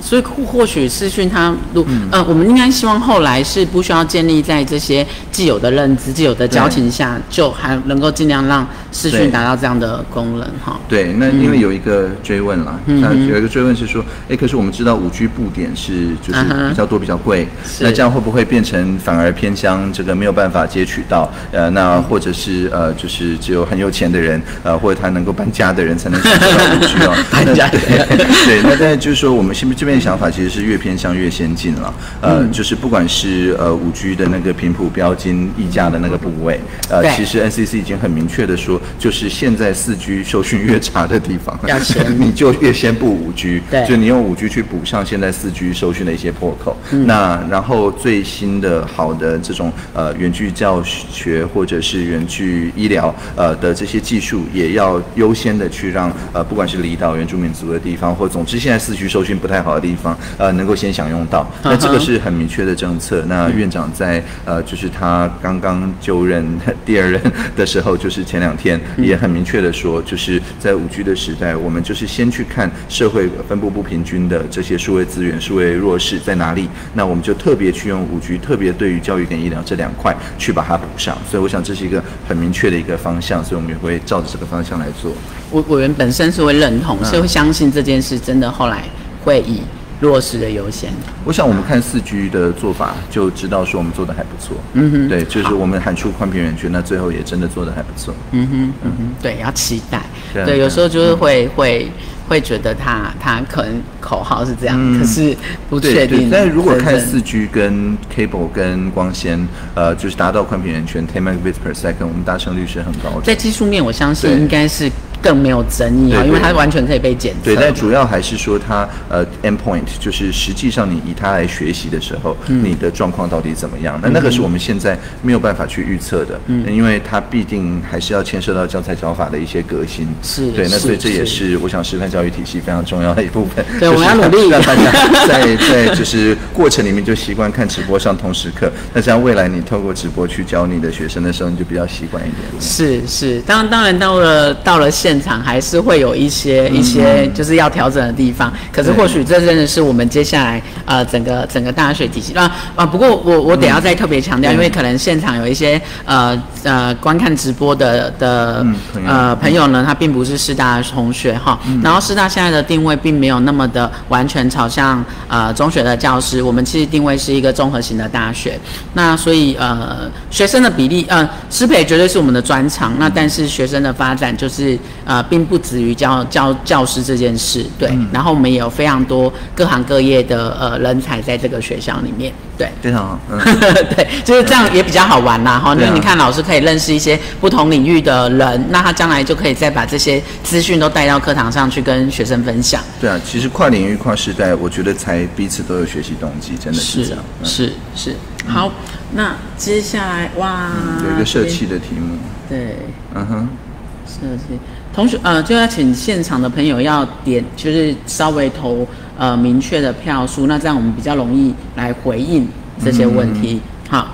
所以或许视讯它，嗯、呃，我们应该希望后来是不需要建立在这些既有的认知、既有的交情下，就还能够尽量让视讯达到这样的功能哈。 对，那因为有一个追问啦，嗯、他有一个追问是说，哎、欸，可是我们知道五 G 布点是就是比较多、比较贵，那这样会不会变成反而偏向这个没有办法接取到？呃，那或者是呃，就是只有很有钱的人，呃，或者他能够搬家的人才能享受到五 G 哦。 搬家的人对，那但就是说，我们这边的想法其实是越偏向越先进了。呃，嗯、就是不管是呃五 G 的那个频谱标金溢价的那个部位，呃，其实 N C C 已经很明确的说，就是现在四 G 收讯越差的地方，你就越先布五 G， 就你用五 G 去补上现在四 G 收讯的一些破口。嗯、那然后最新的好的这种呃远距教学或者是远距医疗呃的这些技术，也要优先的去让呃不管是离岛原住民族的地方，或总之现在四 G 收讯不太好的地方，呃能够先享用到。那这个是很明确的政策。那院长在呃就是他刚刚就任第二任的时候，就是前两天也很明确的说，就是在五 G 的时代，我们就是先去看社会分布不平均的这些数位资源、数位弱势在哪里，那我们就特别去用五 G， 特别对于教育跟医疗这两块去把它补上。所以我想这是一个很明确的一个方向，所以我们也会照着这个方向来做。 我委员本身是会认同，是会相信这件事真的后来会以落实的优先。 我想我们看四 G 的做法就知道说我们做的还不错。嗯哼，对，就是我们喊出宽频远距，那最后也真的做的还不错。 嗯哼，嗯哼，对，要期待。对，对有时候就是会、嗯、会会觉得他他可能口号是这样，嗯、可是不确定。 但如果看四 G 跟 cable 跟光纤，呃，就是达到宽频远圈 ten megabits per second， 我们达成率是很高的。 在技术面，我相信应该是更没有争议啊，因为它完全可以被检测。 对，但主要还是说它呃 endpoint， 就是实际上你以它来学习的时候，嗯、你的状况到底怎么样？那那个是我们现在没有办法去预测的，嗯、因为它必定还是要牵涉到教材教法的一些革新。 是， 对，那所以这也是我想师范教育体系非常重要的一部分。 对，我们要努力让大家在在就是过程里面就习惯看直播上通识课，那这样未来你透过直播去教你的学生的时候，你就比较习惯一点。 是是，当当然到了到了现场还是会有一些、嗯、一些就是要调整的地方，可是或许这真的是我们接下来呃整个整个大学体系啊啊。不过我我得要再特别强调，嗯、因为可能现场有一些呃呃观看直播的的、嗯、呃朋友呢，他并不是师大的同学哈，嗯、然后师大现在的定位并没有那么的完全朝向呃中学的教师，我们其实定位是一个综合型的大学，那所以呃学生的比例呃师培绝对是我们的专长，那但是学生的发展就是呃并不止于教教教师这件事，对，嗯、然后我们也有非常多各行各业的呃人才在这个学校里面，对， 非常好，嗯、 对，就是这样也比较好玩啦哈，因为你看老师可以认识一些不同领域的人，那他将来就可以再把这些资讯都带到课堂上去跟学生分享。 对啊，其实跨领域、跨世代，我觉得才彼此都有学习动机，真的是这样。 是、嗯、是是，好，那接下来哇、 嗯，有一个社企的题目。 对， 嗯哼， 社企同学呃，就要请现场的朋友要点，就是稍微投呃明确的票数，那这样我们比较容易来回应这些问题。嗯、好。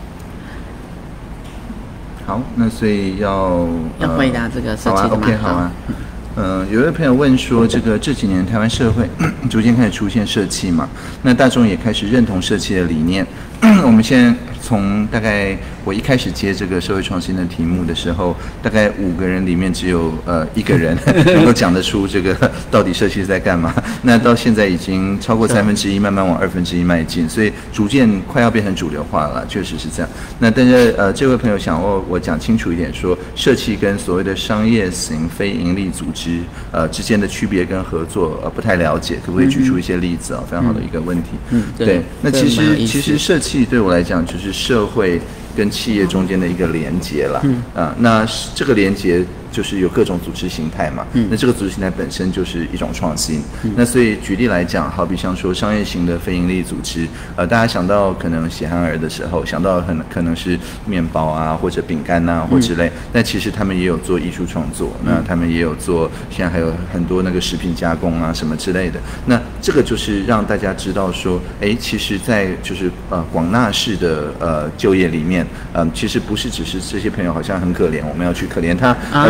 好，那所以要要回答这个社企的吗？ 好啊 ，OK， 好啊。嗯、呃，有位朋友问说，这个这几年台湾社会逐渐开始出现社企嘛，那大众也开始认同社企的理念。我们现在从大概我一开始接这个社会创新的题目的时候，大概五个人里面只有呃一个人能够讲得出这个到底社企是在干嘛。那到现在已经超过三分之一，慢慢往二分之一迈进，所以逐渐快要变成主流化了，确实是这样。那但是呃，这位朋友想我我讲清楚一点说，社企跟所谓的商业型非营利组织呃之间的区别跟合作呃不太了解，可不可以举出一些例子啊？非常好的一个问题。嗯，对。对那其实其实社企对我来讲就是社会跟企业中间的一个连结啦。嗯啊，那这个连结就是有各种组织形态嘛。嗯，那这个组织形态本身就是一种创新。嗯，那所以举例来讲，好比像说商业型的非营利组织，呃，大家想到可能血汗儿的时候，想到很可能是面包啊或者饼干啊或之类，嗯、但其实他们也有做艺术创作，嗯、那他们也有做现在还有很多那个食品加工啊什么之类的。那这个就是让大家知道说，哎，其实，在就是呃广纳式的呃就业里面，嗯、呃，其实不是只是这些朋友好像很可怜，我们要去可怜他，而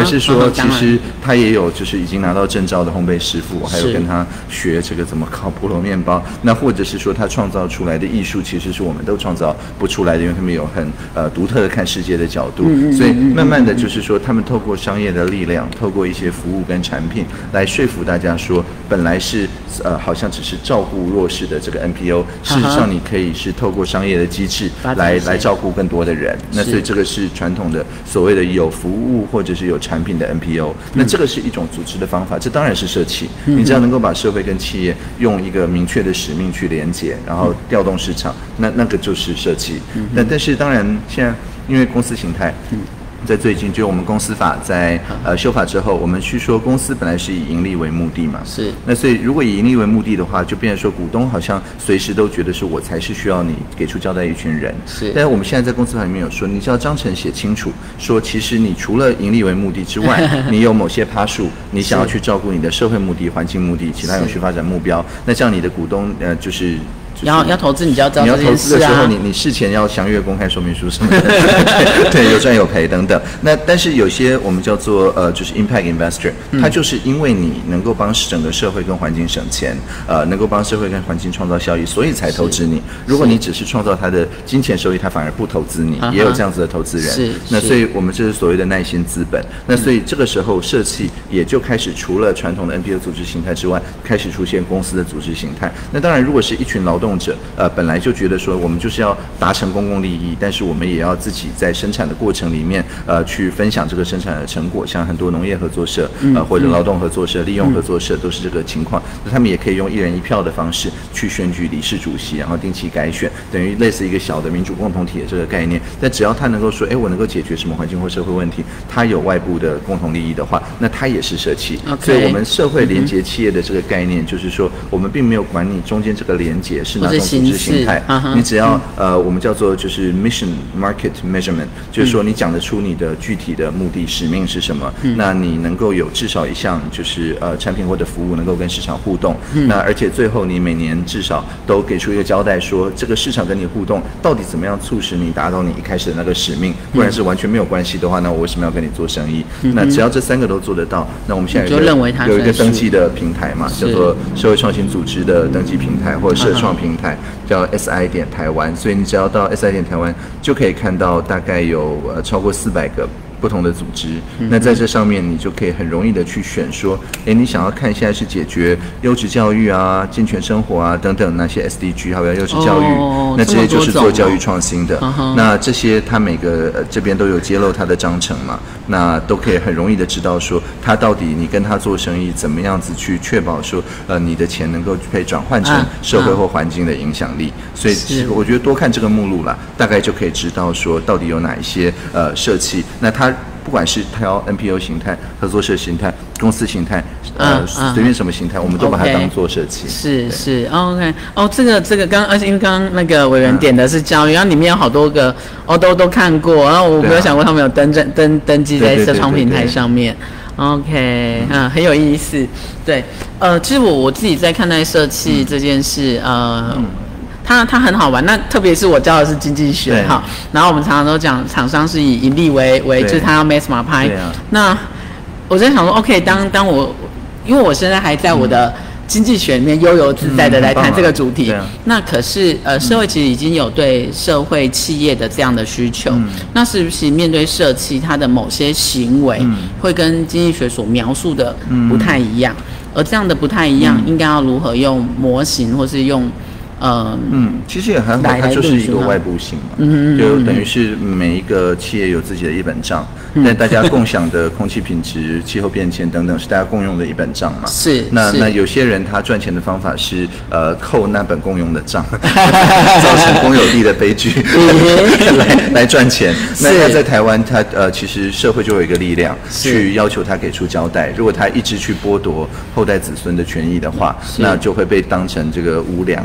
是说其实他也有就是已经拿到证照的烘焙师傅，还有跟他学这个怎么烤菠萝面包。那或者是说他创造出来的艺术，其实是我们都创造不出来的，因为他们有很呃独特的看世界的角度。嗯、所以慢慢的就是说，他们透过商业的力量，透过一些服务跟产品来说服大家说，本来是呃好像只是照顾弱势的这个 N P O， 事实上你可以是透过商业的机制来来照顾更多的人。那所以这个是传统的所谓的有服务或者是有产品的 N P O， 那这个是一种组织的方法，这当然是社企。你只要能够把社会跟企业用一个明确的使命去连接，然后调动市场，那那个就是社企。那但是当然现在因为公司形态。在最近，就我们公司法在呃修法之后，我们去说公司本来是以盈利为目的嘛， 是。 那所以如果以盈利为目的的话，就变成说股东好像随时都觉得说我才是需要你给出交代一群人。 是。 但是我们现在在公司法里面有说，你只要章程写清楚，说其实你除了盈利为目的之外，你有某些趴数，你想要去照顾你的社会目的、环境目的、其他永续发展目标，那这样你的股东呃就是。 要要投资，你就要知道这件事啊。 你要投资的时候，你你事前要详阅公开说明书什么的，对, 对，有赚有赔等等。那但是有些我们叫做呃，就是 impact investor，它就是因为你能够帮整个社会跟环境省钱，呃，能够帮社会跟环境创造效益，所以才投资你。如果你只是创造它的金钱收益，它反而不投资你，也有这样子的投资人。 是。 那所以我们这是所谓的耐心资本。那所以这个时候社企也就开始除了传统的 N P O 组织形态之外，开始出现公司的组织形态。那当然，如果是一群劳动者，呃，本来就觉得说我们就是要达成公共利益，但是我们也要自己在生产的过程里面，呃，去分享这个生产的成果。像很多农业合作社，呃，或者劳动合作社、利用合作社都是这个情况。那他们也可以用一人一票的方式去选举理事主席，然后定期改选，等于类似一个小的民主共同体的这个概念。但只要他能够说，哎，我能够解决什么环境或社会问题，他有外部的共同利益的话，那他也是社企。 Okay. 所以我们社会连结企业的这个概念，就是说，我们并没有管你中间这个连结是哪种组织形态，你只要呃，我们叫做就是 mission market measurement， 就是说你讲得出你的具体的目的使命是什么，嗯、那你能够有至少一项就是呃产品或者服务能够跟市场互动，嗯、那而且最后你每年至少都给出一个交代，说这个市场跟你互动到底怎么样促使你达到你一开始的那个使命，不然是完全没有关系的话，那我为什么要跟你做生意？嗯、那只要这三个都做得到，那我们现在有一个有一个登记的平台嘛，叫做社会创新组织的登记平台或者社创平台，叫 S I 点台湾，所以你只要到 S I 点台湾就可以看到大概有呃超过四百个不同的组织，那在这上面你就可以很容易的去选说，哎，你想要看现在是解决优质教育啊、健全生活啊等等那些 S D G， 还有优质教育，哦、那这些就是做教育创新的。哦、那这些它每个、呃、这边都有揭露它的章程嘛，那都可以很容易的知道说，它到底你跟他做生意怎么样子去确保说，呃，你的钱能够被转换成社会或环境的影响力。啊啊、所以我觉得多看这个目录啦，大概就可以知道说到底有哪一些呃社企，那它。不管是挑 N P O 形态、合作社形态、公司形态，呃，随便什么形态，我们都把它当做社企。 是是 ，OK， 哦，这个这个刚，而且因为刚刚那个委员点的是教育，然后里面有好多个，哦，都都看过，然后我没有想过他们有登登登登记在社创平台上面。OK， 嗯，很有意思。对，呃，其实我我自己在看待社企这件事，呃。嗯它它很好玩，那特别是我教的是经济学哈，然后我们常常都讲厂商是以盈利为为，就是他要 mass 马拍。啊、那我在想说 ，OK， 当当我因为我现在还在我的经济学里面悠游自在的来谈这个主题，嗯啊、那可是呃社会其实已经有对社会企业的这样的需求，嗯、那是不是面对社企它的某些行为，嗯、会跟经济学所描述的不太一样？嗯、而这样的不太一样，嗯、应该要如何用模型或是用？ 呃、嗯，其实也很好，它就是一个外部性嘛，嗯、就等于是每一个企业有自己的一本账，嗯、但大家共享的空气品质、气候变迁等等是大家共用的一本账嘛。 是， 那那有些人他赚钱的方法是呃扣那本共用的账，造成公有地的悲剧来来赚钱。那那在台湾，他呃其实社会就有一个力量去要求他给出交代，如果他一直去剥夺后代子孙的权益的话，那就会被当成这个无良黑心。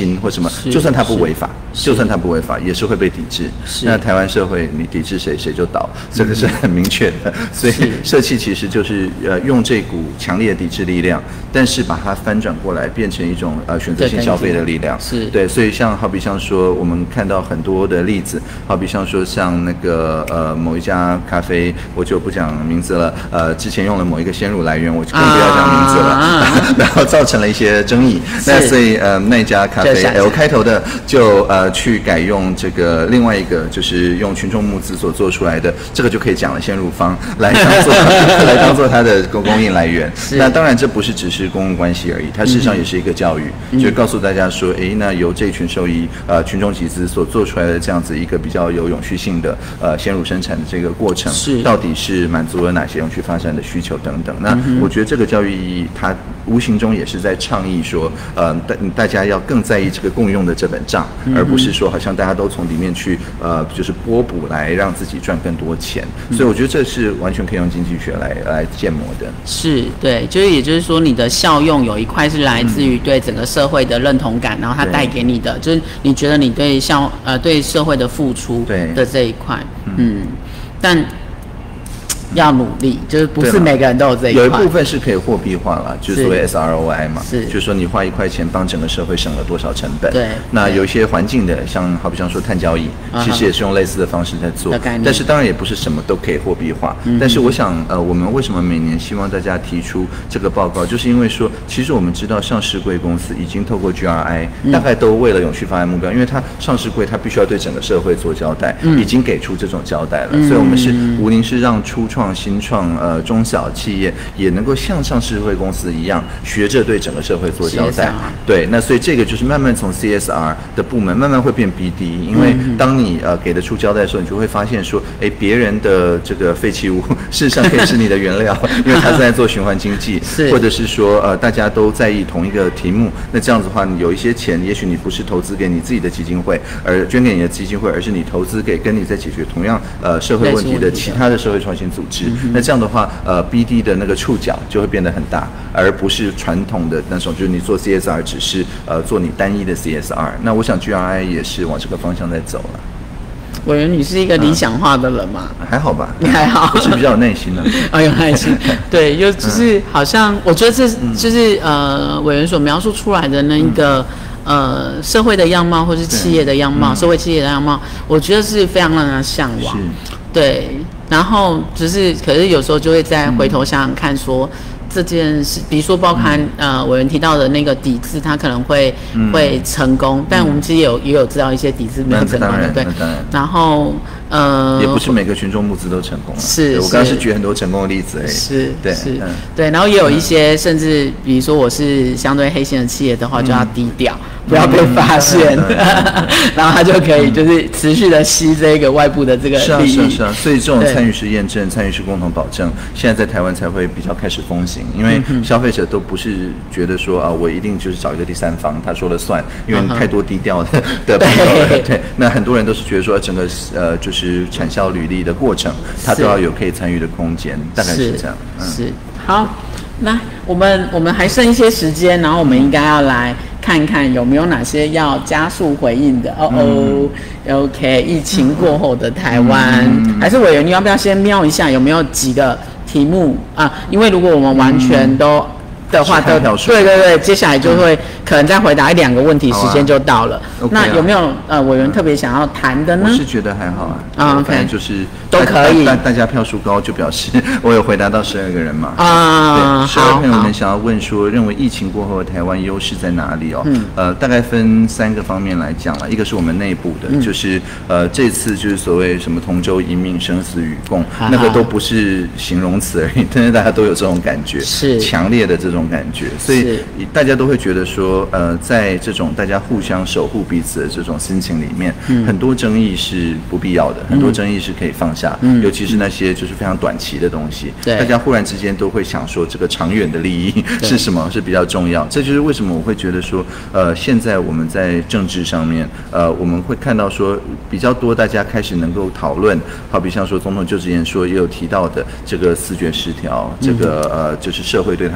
心或什么，就算他不违法，就算他不违法，也是会被抵制。那台湾社会，你抵制谁，谁就倒，这个是很明确的。所以社企其实就是呃用这股强烈的抵制力量，但是把它翻转过来，变成一种呃选择性消费的力量。 是对，所以像好比像说，我们看到很多的例子，好比像说像那个呃某一家咖啡，我就不讲名字了。呃，之前用了某一个鲜乳来源，我就更不要讲名字了，啊、然后造成了一些争议。那所以呃那家咖啡 L 开头的就呃去改用这个另外一个，就是用群众募资所做出来的，这个就可以讲了鲜乳方来当做来当做它的供应来源。那当然这不是只是公共关系而已，它事实上也是一个教育，嗯、就是告诉大家说，哎，那由这群受益呃群众集资所做出来的这样子一个比较有永续性的呃鲜乳生产的这个过程，是到底是满足了哪些永续发展的需求等等。那、嗯、我觉得这个教育意义，它无形中也是在倡议说，呃，大大家要更在意这个共用的这本账，嗯、而不是说好像大家都从里面去呃就是拨补来让自己赚更多钱。嗯、所以我觉得这是完全可以用经济学来来建模的。 是，对，就是也就是说，你的效用有一块是来自于对整个社会的认同感，嗯、然后它带给你的就是你觉得你对效呃对社会的付出的这一块，嗯，嗯但。要努力，就是不是每个人都有这一块。 有一部分是可以货币化了，就是所谓 S R O I 嘛，是，就是说你花一块钱帮整个社会省了多少成本。对。那有一些环境的，像好比像说碳交易，其实也是用类似的方式在做。但是当然也不是什么都可以货币化。嗯、但是我想，呃，我们为什么每年希望大家提出这个报告，就是因为说，其实我们知道上市柜公司已经透过 G R I，、嗯、大概都为了永续发展目标，因为它上市柜它必须要对整个社会做交代，嗯、已经给出这种交代了。嗯、所以我们是无宁是让初创、新创。呃，中小企业也能够像上市会公司一样，学着对整个社会做交代。对，那所以这个就是慢慢从 C S R 的部门慢慢会变 B D， 因为当你呃给得出交代的时候，你就会发现说，哎，别人的这个废弃物事实上可以是你的原料，因为他是在做循环经济，或者是说呃大家都在意同一个题目，那这样子的话，你有一些钱，也许你不是投资给你自己的基金会，而捐给你的基金会，而是你投资给跟你在解决同样呃社会问题的其他的社会创新组织。嗯、那这样的话，呃 ，B D 的那个触角就会变得很大，而不是传统的那种，就是你做 C S R 只是呃做你单一的 C S R。那我想 G R I 也是往这个方向在走了。 委员，你是一个理想化的人吗？ 嗯、还好吧， 你还好， 我是比较有耐心的。 哦，有耐心，对，就就是好像我觉得这就是呃委员所描述出来的那一个。嗯呃，社会的样貌，或是企业的样貌，嗯、社会企业的样貌，我觉得是非常让人向往。对，然后只是，可是有时候就会再回头想想看说。嗯这件事，比如说包含、嗯、呃委员提到的那个抵制，它可能会、嗯、会成功，但我们其实也有也有知道一些抵制没有成功的，对。然后呃， 也不是每个群众募资都成功了。是，我刚刚是举很多成功的例子而已。 是， 对， 是，嗯、对。然后也有一些，嗯、甚至比如说我是相对黑线的企业的话，就要低调。嗯不要被发现，嗯、然后他就可以就是持续的吸这个外部的这个利益。 是啊，是啊，是啊。所以这种参与式验证、参与式共同保证，现在在台湾才会比较开始风行，因为消费者都不是觉得说啊，我一定就是找一个第三方，他说了算，因为太多低调的的朋友了。对，那很多人都是觉得说，整个呃就是产销履历的过程，他都要有可以参与的空间，大概是这样。 嗯、是好。那我们我们还剩一些时间，然后我们应该要来看看有没有哪些要加速回应的。哦哦、嗯、，OK， 疫情过后的台湾，嗯、还是委员，你要不要先瞄一下有没有几个题目啊？因为如果我们完全都。嗯的话，对对对，接下来就会可能再回答一两个问题，时间就到了。啊、那有没有呃委员特别想要谈的呢？ 我是觉得还好啊，啊，反正就是都可以。 大大家票数高，就表示我有回答到十二个人嘛。 啊， 对，十二朋友们想要问说，认为疫情过后的台湾优势在哪里哦？嗯，呃，大概分三个方面来讲了，一个是我们内部的，嗯、就是呃这次就是所谓什么同舟一命，生死与共，好好那个都不是形容词而已，但是大家都有这种感觉，是强烈的这种。感觉，所以大家都会觉得说，呃，在这种大家互相守护彼此的这种心情里面，嗯、很多争议是不必要的，嗯、很多争议是可以放下，嗯、尤其是那些就是非常短期的东西，大家忽然之间都会想说，这个长远的利益是什么是比较重要。这就是为什么我会觉得说，呃，现在我们在政治上面，呃，我们会看到说比较多大家开始能够讨论，好比像说总统就职演说也有提到的这个思觉失调，这个呃就是社会对他的容纳。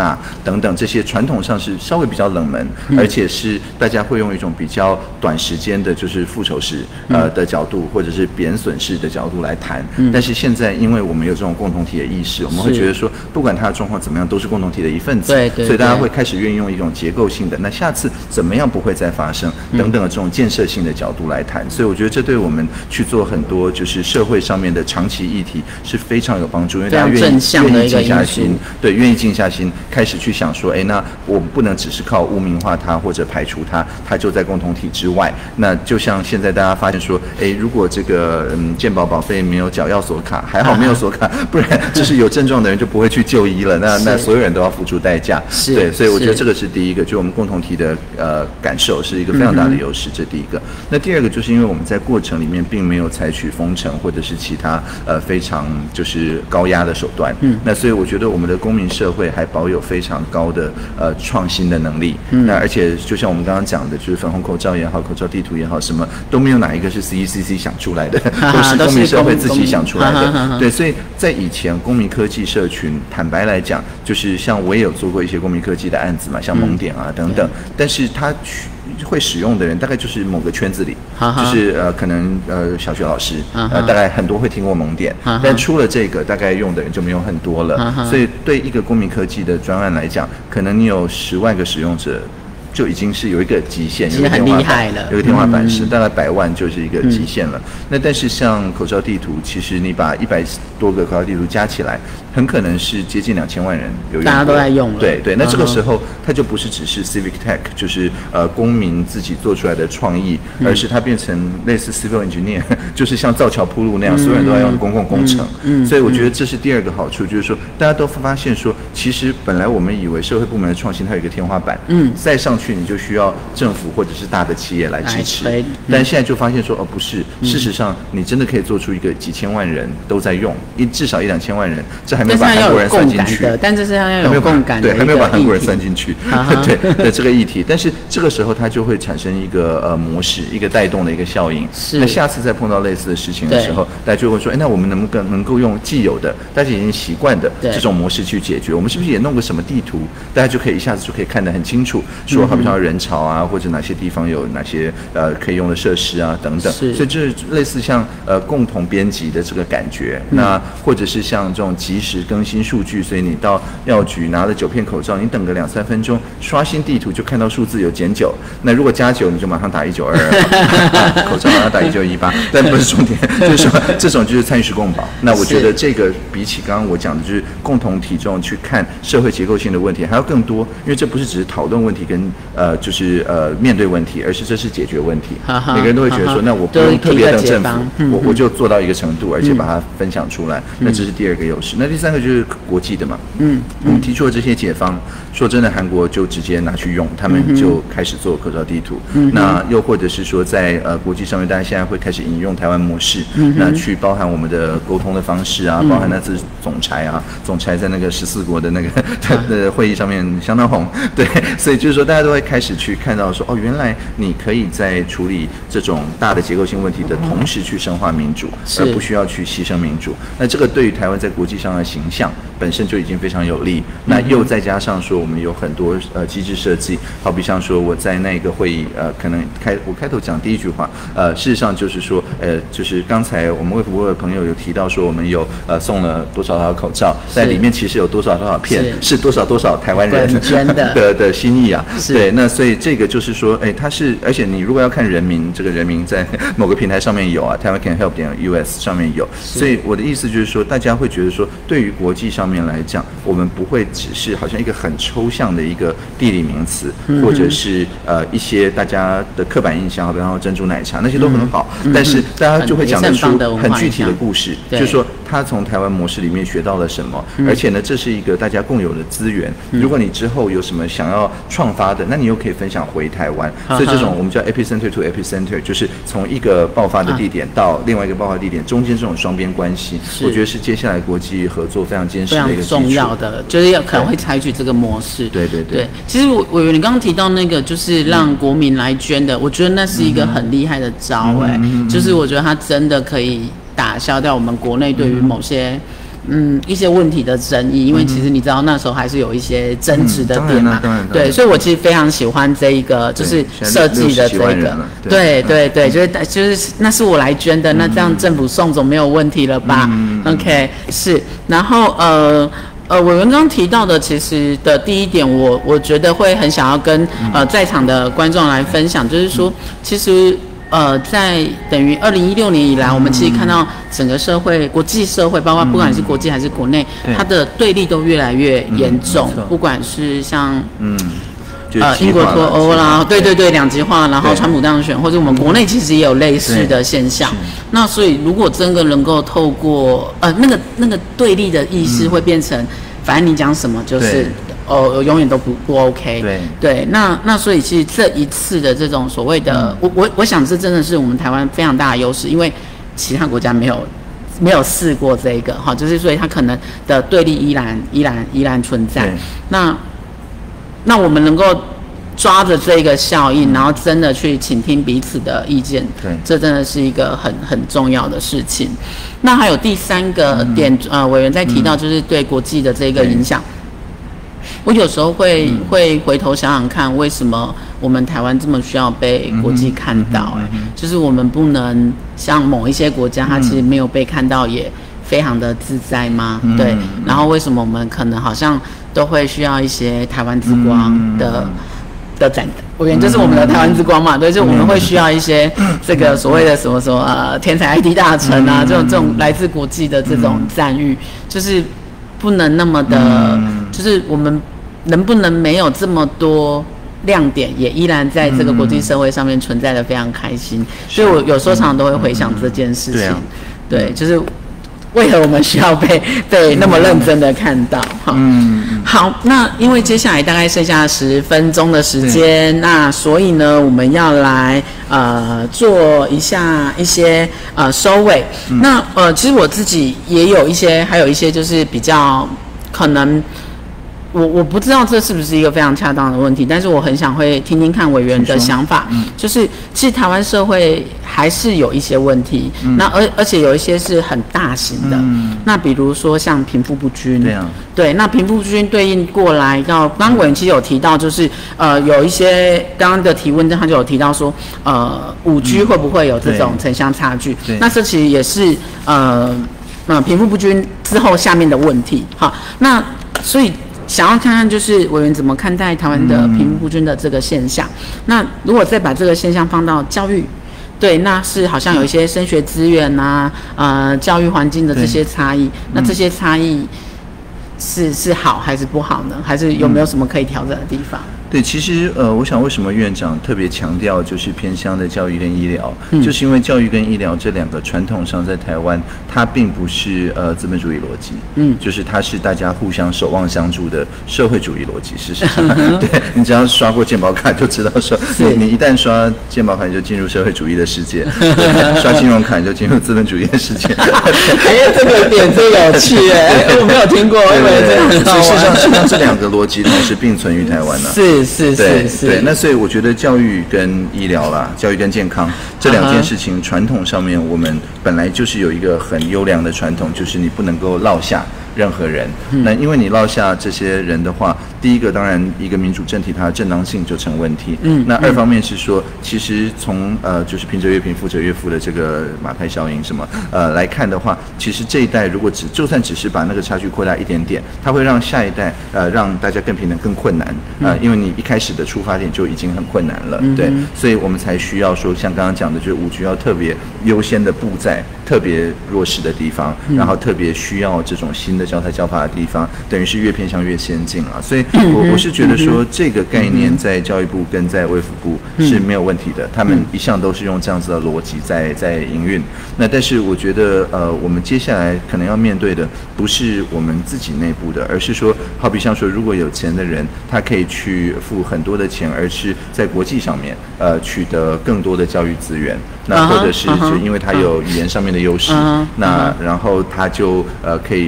大等等这些传统上是稍微比较冷门，嗯、而且是大家会用一种比较短时间的，就是复仇式呃的角度，或者是贬损式的角度来谈。嗯、但是现在因为我们有这种共同体的意识，我们会觉得说，不管他的状况怎么样，都是共同体的一份子。 对对对， 所以大家会开始运用一种结构性的，那下次怎么样不会再发生等等的这种建设性的角度来谈。所以我觉得这对我们去做很多就是社会上面的长期议题是非常有帮助，因为大家愿意愿意静下心，对，愿意静下心开始去想说，哎，那我们不能只是靠污名化它或者排除它，它就在共同体之外。那就像现在大家发现说，哎，如果这个嗯健保保费没有缴要锁卡，还好没有锁卡，不然就是有症状的人就不会去就医了，那那所有人都要付出代价。对，所以我觉得这个是第一个，就我们共同体的呃感受是一个非常大的优势，这第一个。那第二个就是因为我们在过程里面并没有采取封城或者是其他呃非常就是高压的手段，嗯，那所以我觉得我们的公民社会还保有非常高的呃创新的能力，嗯，那而且就像我们刚刚讲的，就是粉红口罩也好，口罩地图也好，什么都没有哪一个是 C E C C 想出来的，都是公民社会自己想出来的，对，所以在以前公民科技社群，坦白来讲，就是像我也有做过一些公民科技的案子嘛，像蒙点啊等等，嗯、但是它会使用的人大概就是某个圈子里，哈哈就是呃可能呃小学老师，呃大概很多会听过蒙点，哈哈但出了这个大概用的人就没有很多了，哈哈所以对一个公民科技的专案来讲，可能你有十万个使用者。就已经是有一个极限，有一个天花板，有一个天花板是、嗯、大概百万就是一个极限了。嗯、那但是像口罩地图，其实你把一百多个口罩地图加起来，很可能是接近两千万人有用过， 大家都在用了。 对对，那这个时候它就不是只是 civic tech， 就是呃公民自己做出来的创意，嗯、而是它变成类似 civil engineer， 就是像造桥铺路那样，嗯、所有人都在用公共工程。嗯嗯、所以我觉得这是第二个好处，就是说大家都发现说，其实本来我们以为社会部门的创新它有一个天花板，嗯，再上去。你就需要政府或者是大的企业来支持，嗯、但现在就发现说，哦，不是，事实上你真的可以做出一个几千万人都在用，一至少一两千万人，这还没有把韩国人算进去， 但这是要有共感的， 对，还没有把韩国人算进去，对的这个议题，但是这个时候它就会产生一个呃模式，一个带动的一个效应。那下次再碰到类似的事情的时候，大家就会说，哎，那我们能不能能够用既有的大家已经习惯的这种模式去解决？我们是不是也弄个什么地图，大家就可以一下子就可以看得很清楚，说好比像人潮啊，或者哪些地方有哪些呃可以用的设施啊等等，所以这类似像呃共同编辑的这个感觉，嗯、那或者是像这种即时更新数据，所以你到药局拿了九片口罩，你等个两三分钟，刷新地图就看到数字有减九，那如果加九，你就马上打一九二二，口罩马上打一九一八，但不是重点，就是说这种就是参与式共保。那我觉得这个比起刚刚我讲的，就是共同体重去看社会结构性的问题还要更多，因为这不是只是讨论问题跟呃就是呃面对问题，而是这是解决问题。每个人都会觉得说，那我不用特别等政府，我我就做到一个程度，而且把它分享出来，那这是第二个优势。那第三个就是国际的嘛，嗯，我们提出了这些解方，说真的，韩国就直接拿去用，他们就开始做口罩地图。那又或者是说，在呃国际上面，大家现在会开始引用台湾模式，那去包含我们的沟通的方式啊，包含那次总裁啊，总裁在那个十四国的那个的会议上面相当红，对，所以就是说大家都会开始去看到说，哦，原来你可以在处理这种大的结构性问题的同时去深化民主，而不需要去牺牲民主。那这个对于台湾在国际上的形象本身就已经非常有利。那又再加上说，我们有很多呃机制设计，好比像说我在那个会议呃，可能开我开头讲第一句话，呃，事实上就是说，呃，就是刚才我们卫福部的朋友有提到说，我们有呃送了多少套口罩，在里面其实有多少多少片，是多少多少台湾人的的的心意啊。对，那所以这个就是说，哎，它是，而且你如果要看人民，这个人民在某个平台上面有啊，台湾 can help 点 U S 上面有，所以我的意思就是说，大家会觉得说，对于国际上面来讲，我们不会只是好像一个很抽象的一个地理名词，嗯、或者是呃一些大家的刻板印象，好比方说珍珠奶茶那些都很好，嗯、但是大家就会讲得出很具体的故事，就是说他从台湾模式里面学到了什么，嗯、而且呢，这是一个大家共有的资源。嗯、如果你之后有什么想要创发的，那你又可以分享回台湾。所以这种我们叫 epicenter to epicenter， 就是从一个爆发的地点到另外一个爆发地点中间这种双边关系，我觉得是接下来国际合作非常坚实的一个基础， 非常重要的，就是要可能会采取这个模式。 对对 对, 对。 其实我我你刚刚提到那个就是让国民来捐的，嗯、我觉得那是一个很厉害的招哎、欸，嗯、就是我觉得它真的可以打消掉我们国内对于某些嗯一些问题的争议，因为其实你知道那时候还是有一些争执的点嘛， 嗯、 对，所以我其实非常喜欢这一个就是设计的这个，对对对，就是就是那是我来捐的，那这样政府送总没有问题了吧、嗯、？OK 是，然后呃。呃，委员刚提到的，其实的第一点我，我我觉得会很想要跟呃在场的观众来分享，就是说，其实呃，在等于二零一六年以来，我们其实看到整个社会、国际社会，包括不管是国际还是国内，它的对立都越来越严重，不管是像嗯。呃，英国脱欧啦，对对对，两极化，然后川普当选，或者我们国内其实也有类似的现象。那所以，如果真的能够透过呃那个那个对立的意识，会变成，嗯、反正你讲什么就是哦，永远都不不 OK。对对，那那所以其实这一次的这种所谓的，嗯、我我我想这真的是我们台湾非常大的优势，因为其他国家没有。没有试过这个哈，就是所以它可能的对立依然依然依然存在。那那我们能够抓着这个效应，然后真的去倾听彼此的意见，对，这真的是一个很很重要的事情。那还有第三个点，嗯、呃，委员在提到就是对国际的这个影响。我有时候会、嗯、会回头想想看，为什么我们台湾这么需要被国际看到、欸？哎、嗯嗯嗯，就是我们不能像某一些国家，它其实没有被看到，也非常的自在吗？嗯、对。然后为什么我们可能好像都会需要一些台湾之光的、嗯、的展？委员就是我们的台湾之光嘛，对，就我们会需要一些这个所谓的什么什么呃天才 I T 大臣啊，这种这种来自国际的这种赞誉，就是不能那么的，就是我们。能不能没有这么多亮点，也依然在这个国际社会上面存在的非常开心，嗯、所以我有时候常常都会回想这件事情，嗯、对, 啊、对，就是为何我们需要被被那么认真的看到哈。嗯，好，那因为接下来大概剩下十分钟的时间，那所以呢，我们要来呃做一下一些呃收尾。嗯、那呃，其实我自己也有一些，还有一些就是比较可能。我我不知道这是不是一个非常恰当的问题，但是我很想会听听看委员的想法。嗯、就是其实台湾社会还是有一些问题，嗯、那而而且有一些是很大型的。嗯、那比如说像贫富不均，对啊，对，那贫富不均对应过来到，刚刚委员其实有提到，就是呃有一些刚刚的提问，他就有提到说，呃五 G 会不会有这种城乡差距？嗯、那这其实也是呃呃贫富不均之后下面的问题。好，那所以。想要看看就是委员怎么看待台湾的贫富不均的这个现象。嗯、那如果再把这个现象放到教育，对，那是好像有一些升学资源啊，呃，教育环境的这些差异，那这些差异是是好还是不好呢？还是有没有什么可以调整的地方？ 对，其实呃，我想为什么院长特别强调就是偏乡的教育跟医疗，嗯、就是因为教育跟医疗这两个传统上在台湾，它并不是呃资本主义逻辑，嗯，就是它是大家互相守望相助的社会主义逻辑。事实上，对你只要刷过健保卡就知道说，你你一旦刷健保卡你就进入社会主义的世界，刷金融卡你就进入资本主义的世界。 哎，这个点真有趣哎，我没有听过，我以为这样很好玩。 事实上，事实上这两个逻辑同时并存于台湾呢、啊。 是。是是是， 对，那所以我觉得教育跟医疗啦，教育跟健康这两件事情，传统上面我们本来就是有一个很优良的传统，就是你不能够落下任何人。嗯、那因为你落下这些人的话，第一个当然一个民主政体它的正当性就成问题。嗯，那二方面是说，其实从呃就是贫者越贫，富者越富的这个马太效应什么呃来看的话，其实这一代如果只就算只是把那个差距扩大一点点，它会让下一代呃让大家更平等更困难。呃，因为你一开始的出发点就已经很困难了，嗯、对，所以我们才需要说像刚刚讲的，就是五 G 要特别优先的布在特别弱势的地方，嗯、然后特别需要这种新的教材教法的地方，等于是越偏向越先进啊。所以我我是觉得说这个概念在教育部跟在卫福部是没有问题的，他们一向都是用这样子的逻辑在在营运。那但是我觉得呃，我们接下来可能要面对的不是我们自己内部的，而是说，好比像说，如果有钱的人，他可以去付很多的钱，而是在国际上面呃取得更多的教育资源，那或者是就因为他有语言上面的优势， uh-huh, uh-huh, 那然后他就呃可以透过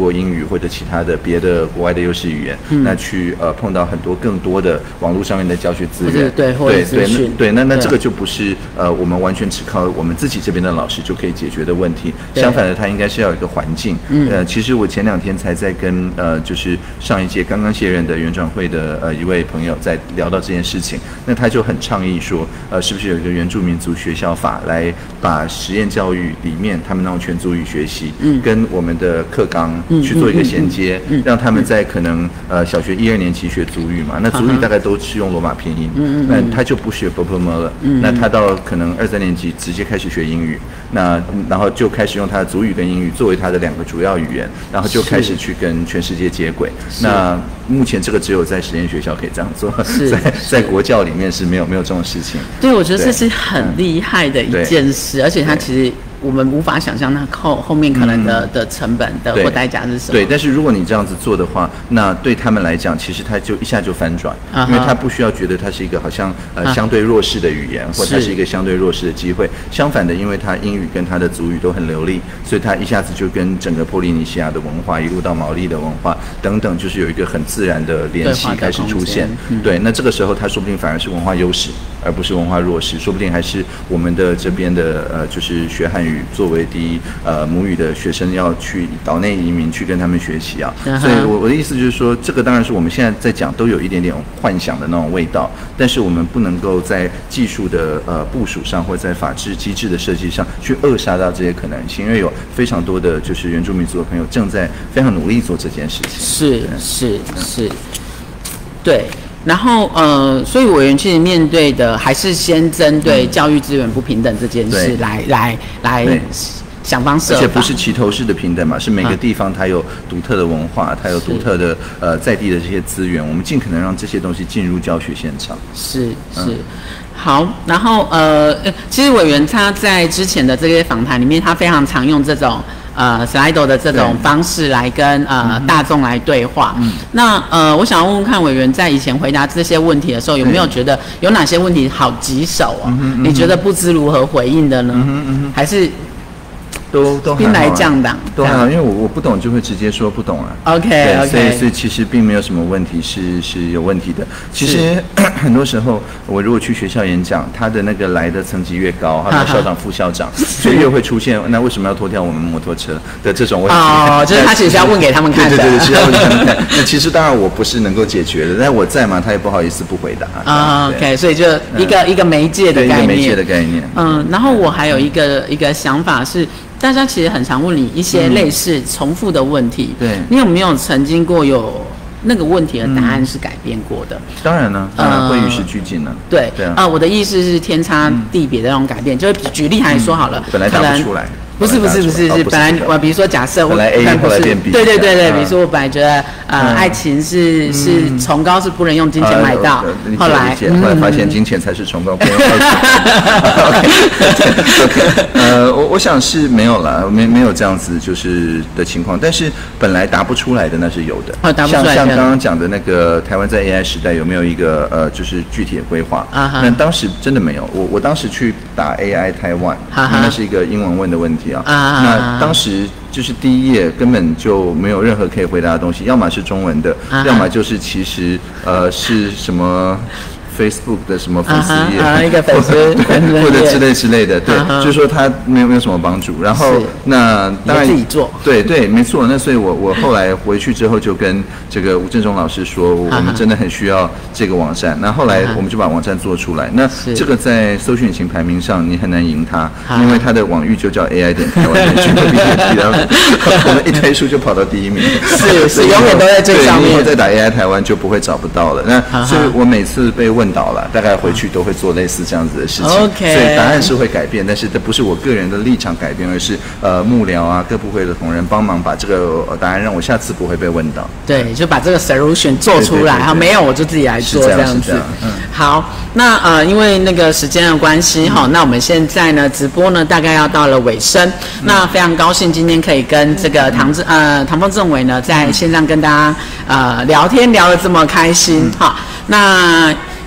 过英语或者其他的别的国外的优势语言，嗯、那去呃碰到很多更多的网络上面的教学资源， 对对对对， 对，那那这个就不是呃我们完全只靠我们自己这边的老师就可以解决的问题，相反的，它应该是要有一个环境。嗯、呃，其实我前两天才在跟呃就是上一届刚刚卸任的原转会的呃一位朋友在聊到这件事情，那他就很倡议说，呃，是不是有一个原住民族学校法来把实验教育里面他们那种全族语学习，嗯，跟我们的课纲去做一个衔接，嗯嗯嗯嗯、让他们在可能呃小学一二年级学族语嘛，那族语大概都是用罗马拼音，嗯嗯，那他就不学 b p m 了，嗯，那他到可能二三年级直接开始学英语，那然后就开始用他的族语跟英语作为他的两个主要语言，然后就开始去跟全世界接轨。那目前这个只有在实验学校可以这样做，在在国教里面是没有没有这种事情。 对，我觉得这是很厉害的一件事，而且它其实我们无法想象它后后面可能的、嗯、的成本的或代价是什么。 对，但是如果你这样子做的话，那对他们来讲，其实他就一下就翻转，uh-huh. 因为他不需要觉得它是一个好像呃、uh-huh. 相对弱势的语言，或者它是一个相对弱势的机会。相反的，因为他英语跟他的族语都很流利，所以他一下子就跟整个波利尼西亚的文化一路到毛利的文化等等，就是有一个很自然的联系开始出现。嗯、对，那这个时候他说不定反而是文化优势，而不是文化弱势，说不定还是我们的这边的呃，就是学汉语作为第一呃母语的学生要去岛内移民去跟他们学习啊。Uh-huh. 所以我我的意思就是说，这个当然是我们现在在讲都有一点点幻想的那种味道，但是我们不能够在技术的呃部署上，或者在法治机制的设计上去扼杀到这些可能性，因为有非常多的就是原住民族的朋友正在非常努力做这件事情。 是是是，对。然后呃，所以委员其实面对的还是先针对教育资源不平等这件事来、嗯、来来来想方设法， 而且不是齐头式的平等嘛，是每个地方它有独特的文化，它有独特的呃在地的这些资源，我们尽可能让这些东西进入教学现场。 是是。嗯，好，然后呃，其实委员他在之前的这些访谈里面，他非常常用这种呃 Slido 的这种方式来跟呃、嗯、大众来对话。嗯、那呃，我想问问看委员在以前回答这些问题的时候，有没有觉得有哪些问题好棘手啊？嗯嗯、你觉得不知如何回应的呢？嗯嗯、还是？ 都都兵来将挡， 都还好，因为我我不懂就会直接说不懂啊。 OK OK， 所以所以其实并没有什么问题是是有问题的。其实很多时候我如果去学校演讲，他的那个来的层级越高，他的校长、副校长，所以越会出现那为什么要脱掉我们摩托车的这种问题。 哦，就是他其实是要问给他们看的。 对对对，是要问给他们看。那其实当然我不是能够解决的，但我在嘛，他也不好意思不回答。 啊、哦、，OK， 所以就一个、嗯、一个媒介的概念， 一个媒介的概念。 嗯，然后我还有一个一个想法是。大家其实很常问你一些类似重复的问题， 对、嗯， 你有没有曾经过有那个问题的答案是改变过的？ 嗯、当然了，当然会与时俱进了。呃、 对，对啊、呃，我的意思是天差地别的那种改变，嗯、就是举例来说好了， 嗯、本来答不出来。 不是不是不是是本来我比如说假设我本来 A 后来变 B， 对对对对，比如说我本来觉得呃爱情是是崇高是不能用金钱买到，后来后来发现金钱才是崇高，不能用爱情。呃，我我想是没有了，没没有这样子就是的情况，但是本来答不出来的那是有的。 哦，答不出来。 像像刚刚讲的那个台湾在 A I 时代有没有一个呃就是具体的规划？啊，那当时真的没有。我我当时去打 A I 台湾，那是一个英文问的问题。啊，那当时就是第一页根本就没有任何可以回答的东西，要么是中文的，啊、要么就是其实呃是什么 Facebook 的什么粉丝页， 啊啊、一个粉丝或者之类之类的，对，啊、就是说它没有没有什么帮助。然后那当然自己做， 对对，没错。那所以我我后来回去之后就跟这个吴振中老师说，我们真的很需要这个网站。那后来我们就把网站做出来。那这个在搜寻引擎排名上你很难赢它，因为它的网域就叫 A I 点台湾点 G O V 点 T， 然后我们一推出就跑到第一名， 是是永远都在最上面。 以后再打 A I 台湾就不会找不到了。那所以我每次被问倒了，大概回去都会做类似这样子的事情。 OK， 所以答案是会改变，但是这不是我个人的立场改变，而是呃幕僚啊各部会的同仁帮忙把这个答案让我下次不会被问到。 对，就把这个 solution 做出来，哈，没有我就自己来做这样子。 这样嗯， 好，那呃因为那个时间的关系哈、嗯，那我们现在呢直播呢大概要到了尾声，嗯、那非常高兴今天可以跟这个唐政呃唐凤政委呢在线上跟大家呃聊天聊得这么开心哈、嗯，那。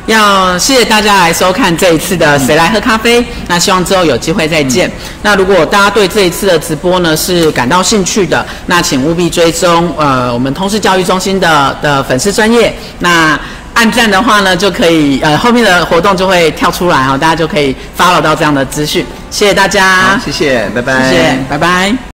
要谢谢大家来收看这一次的谁来喝咖啡，那希望之后有机会再见。嗯、那如果大家对这一次的直播呢是感到兴趣的，那请务必追踪呃我们通识教育中心的的粉丝专页，那按赞的话呢就可以呃后面的活动就会跳出来哈、哦，大家就可以 follow 到这样的资讯。谢谢大家， 谢谢，拜拜， 谢谢，拜拜。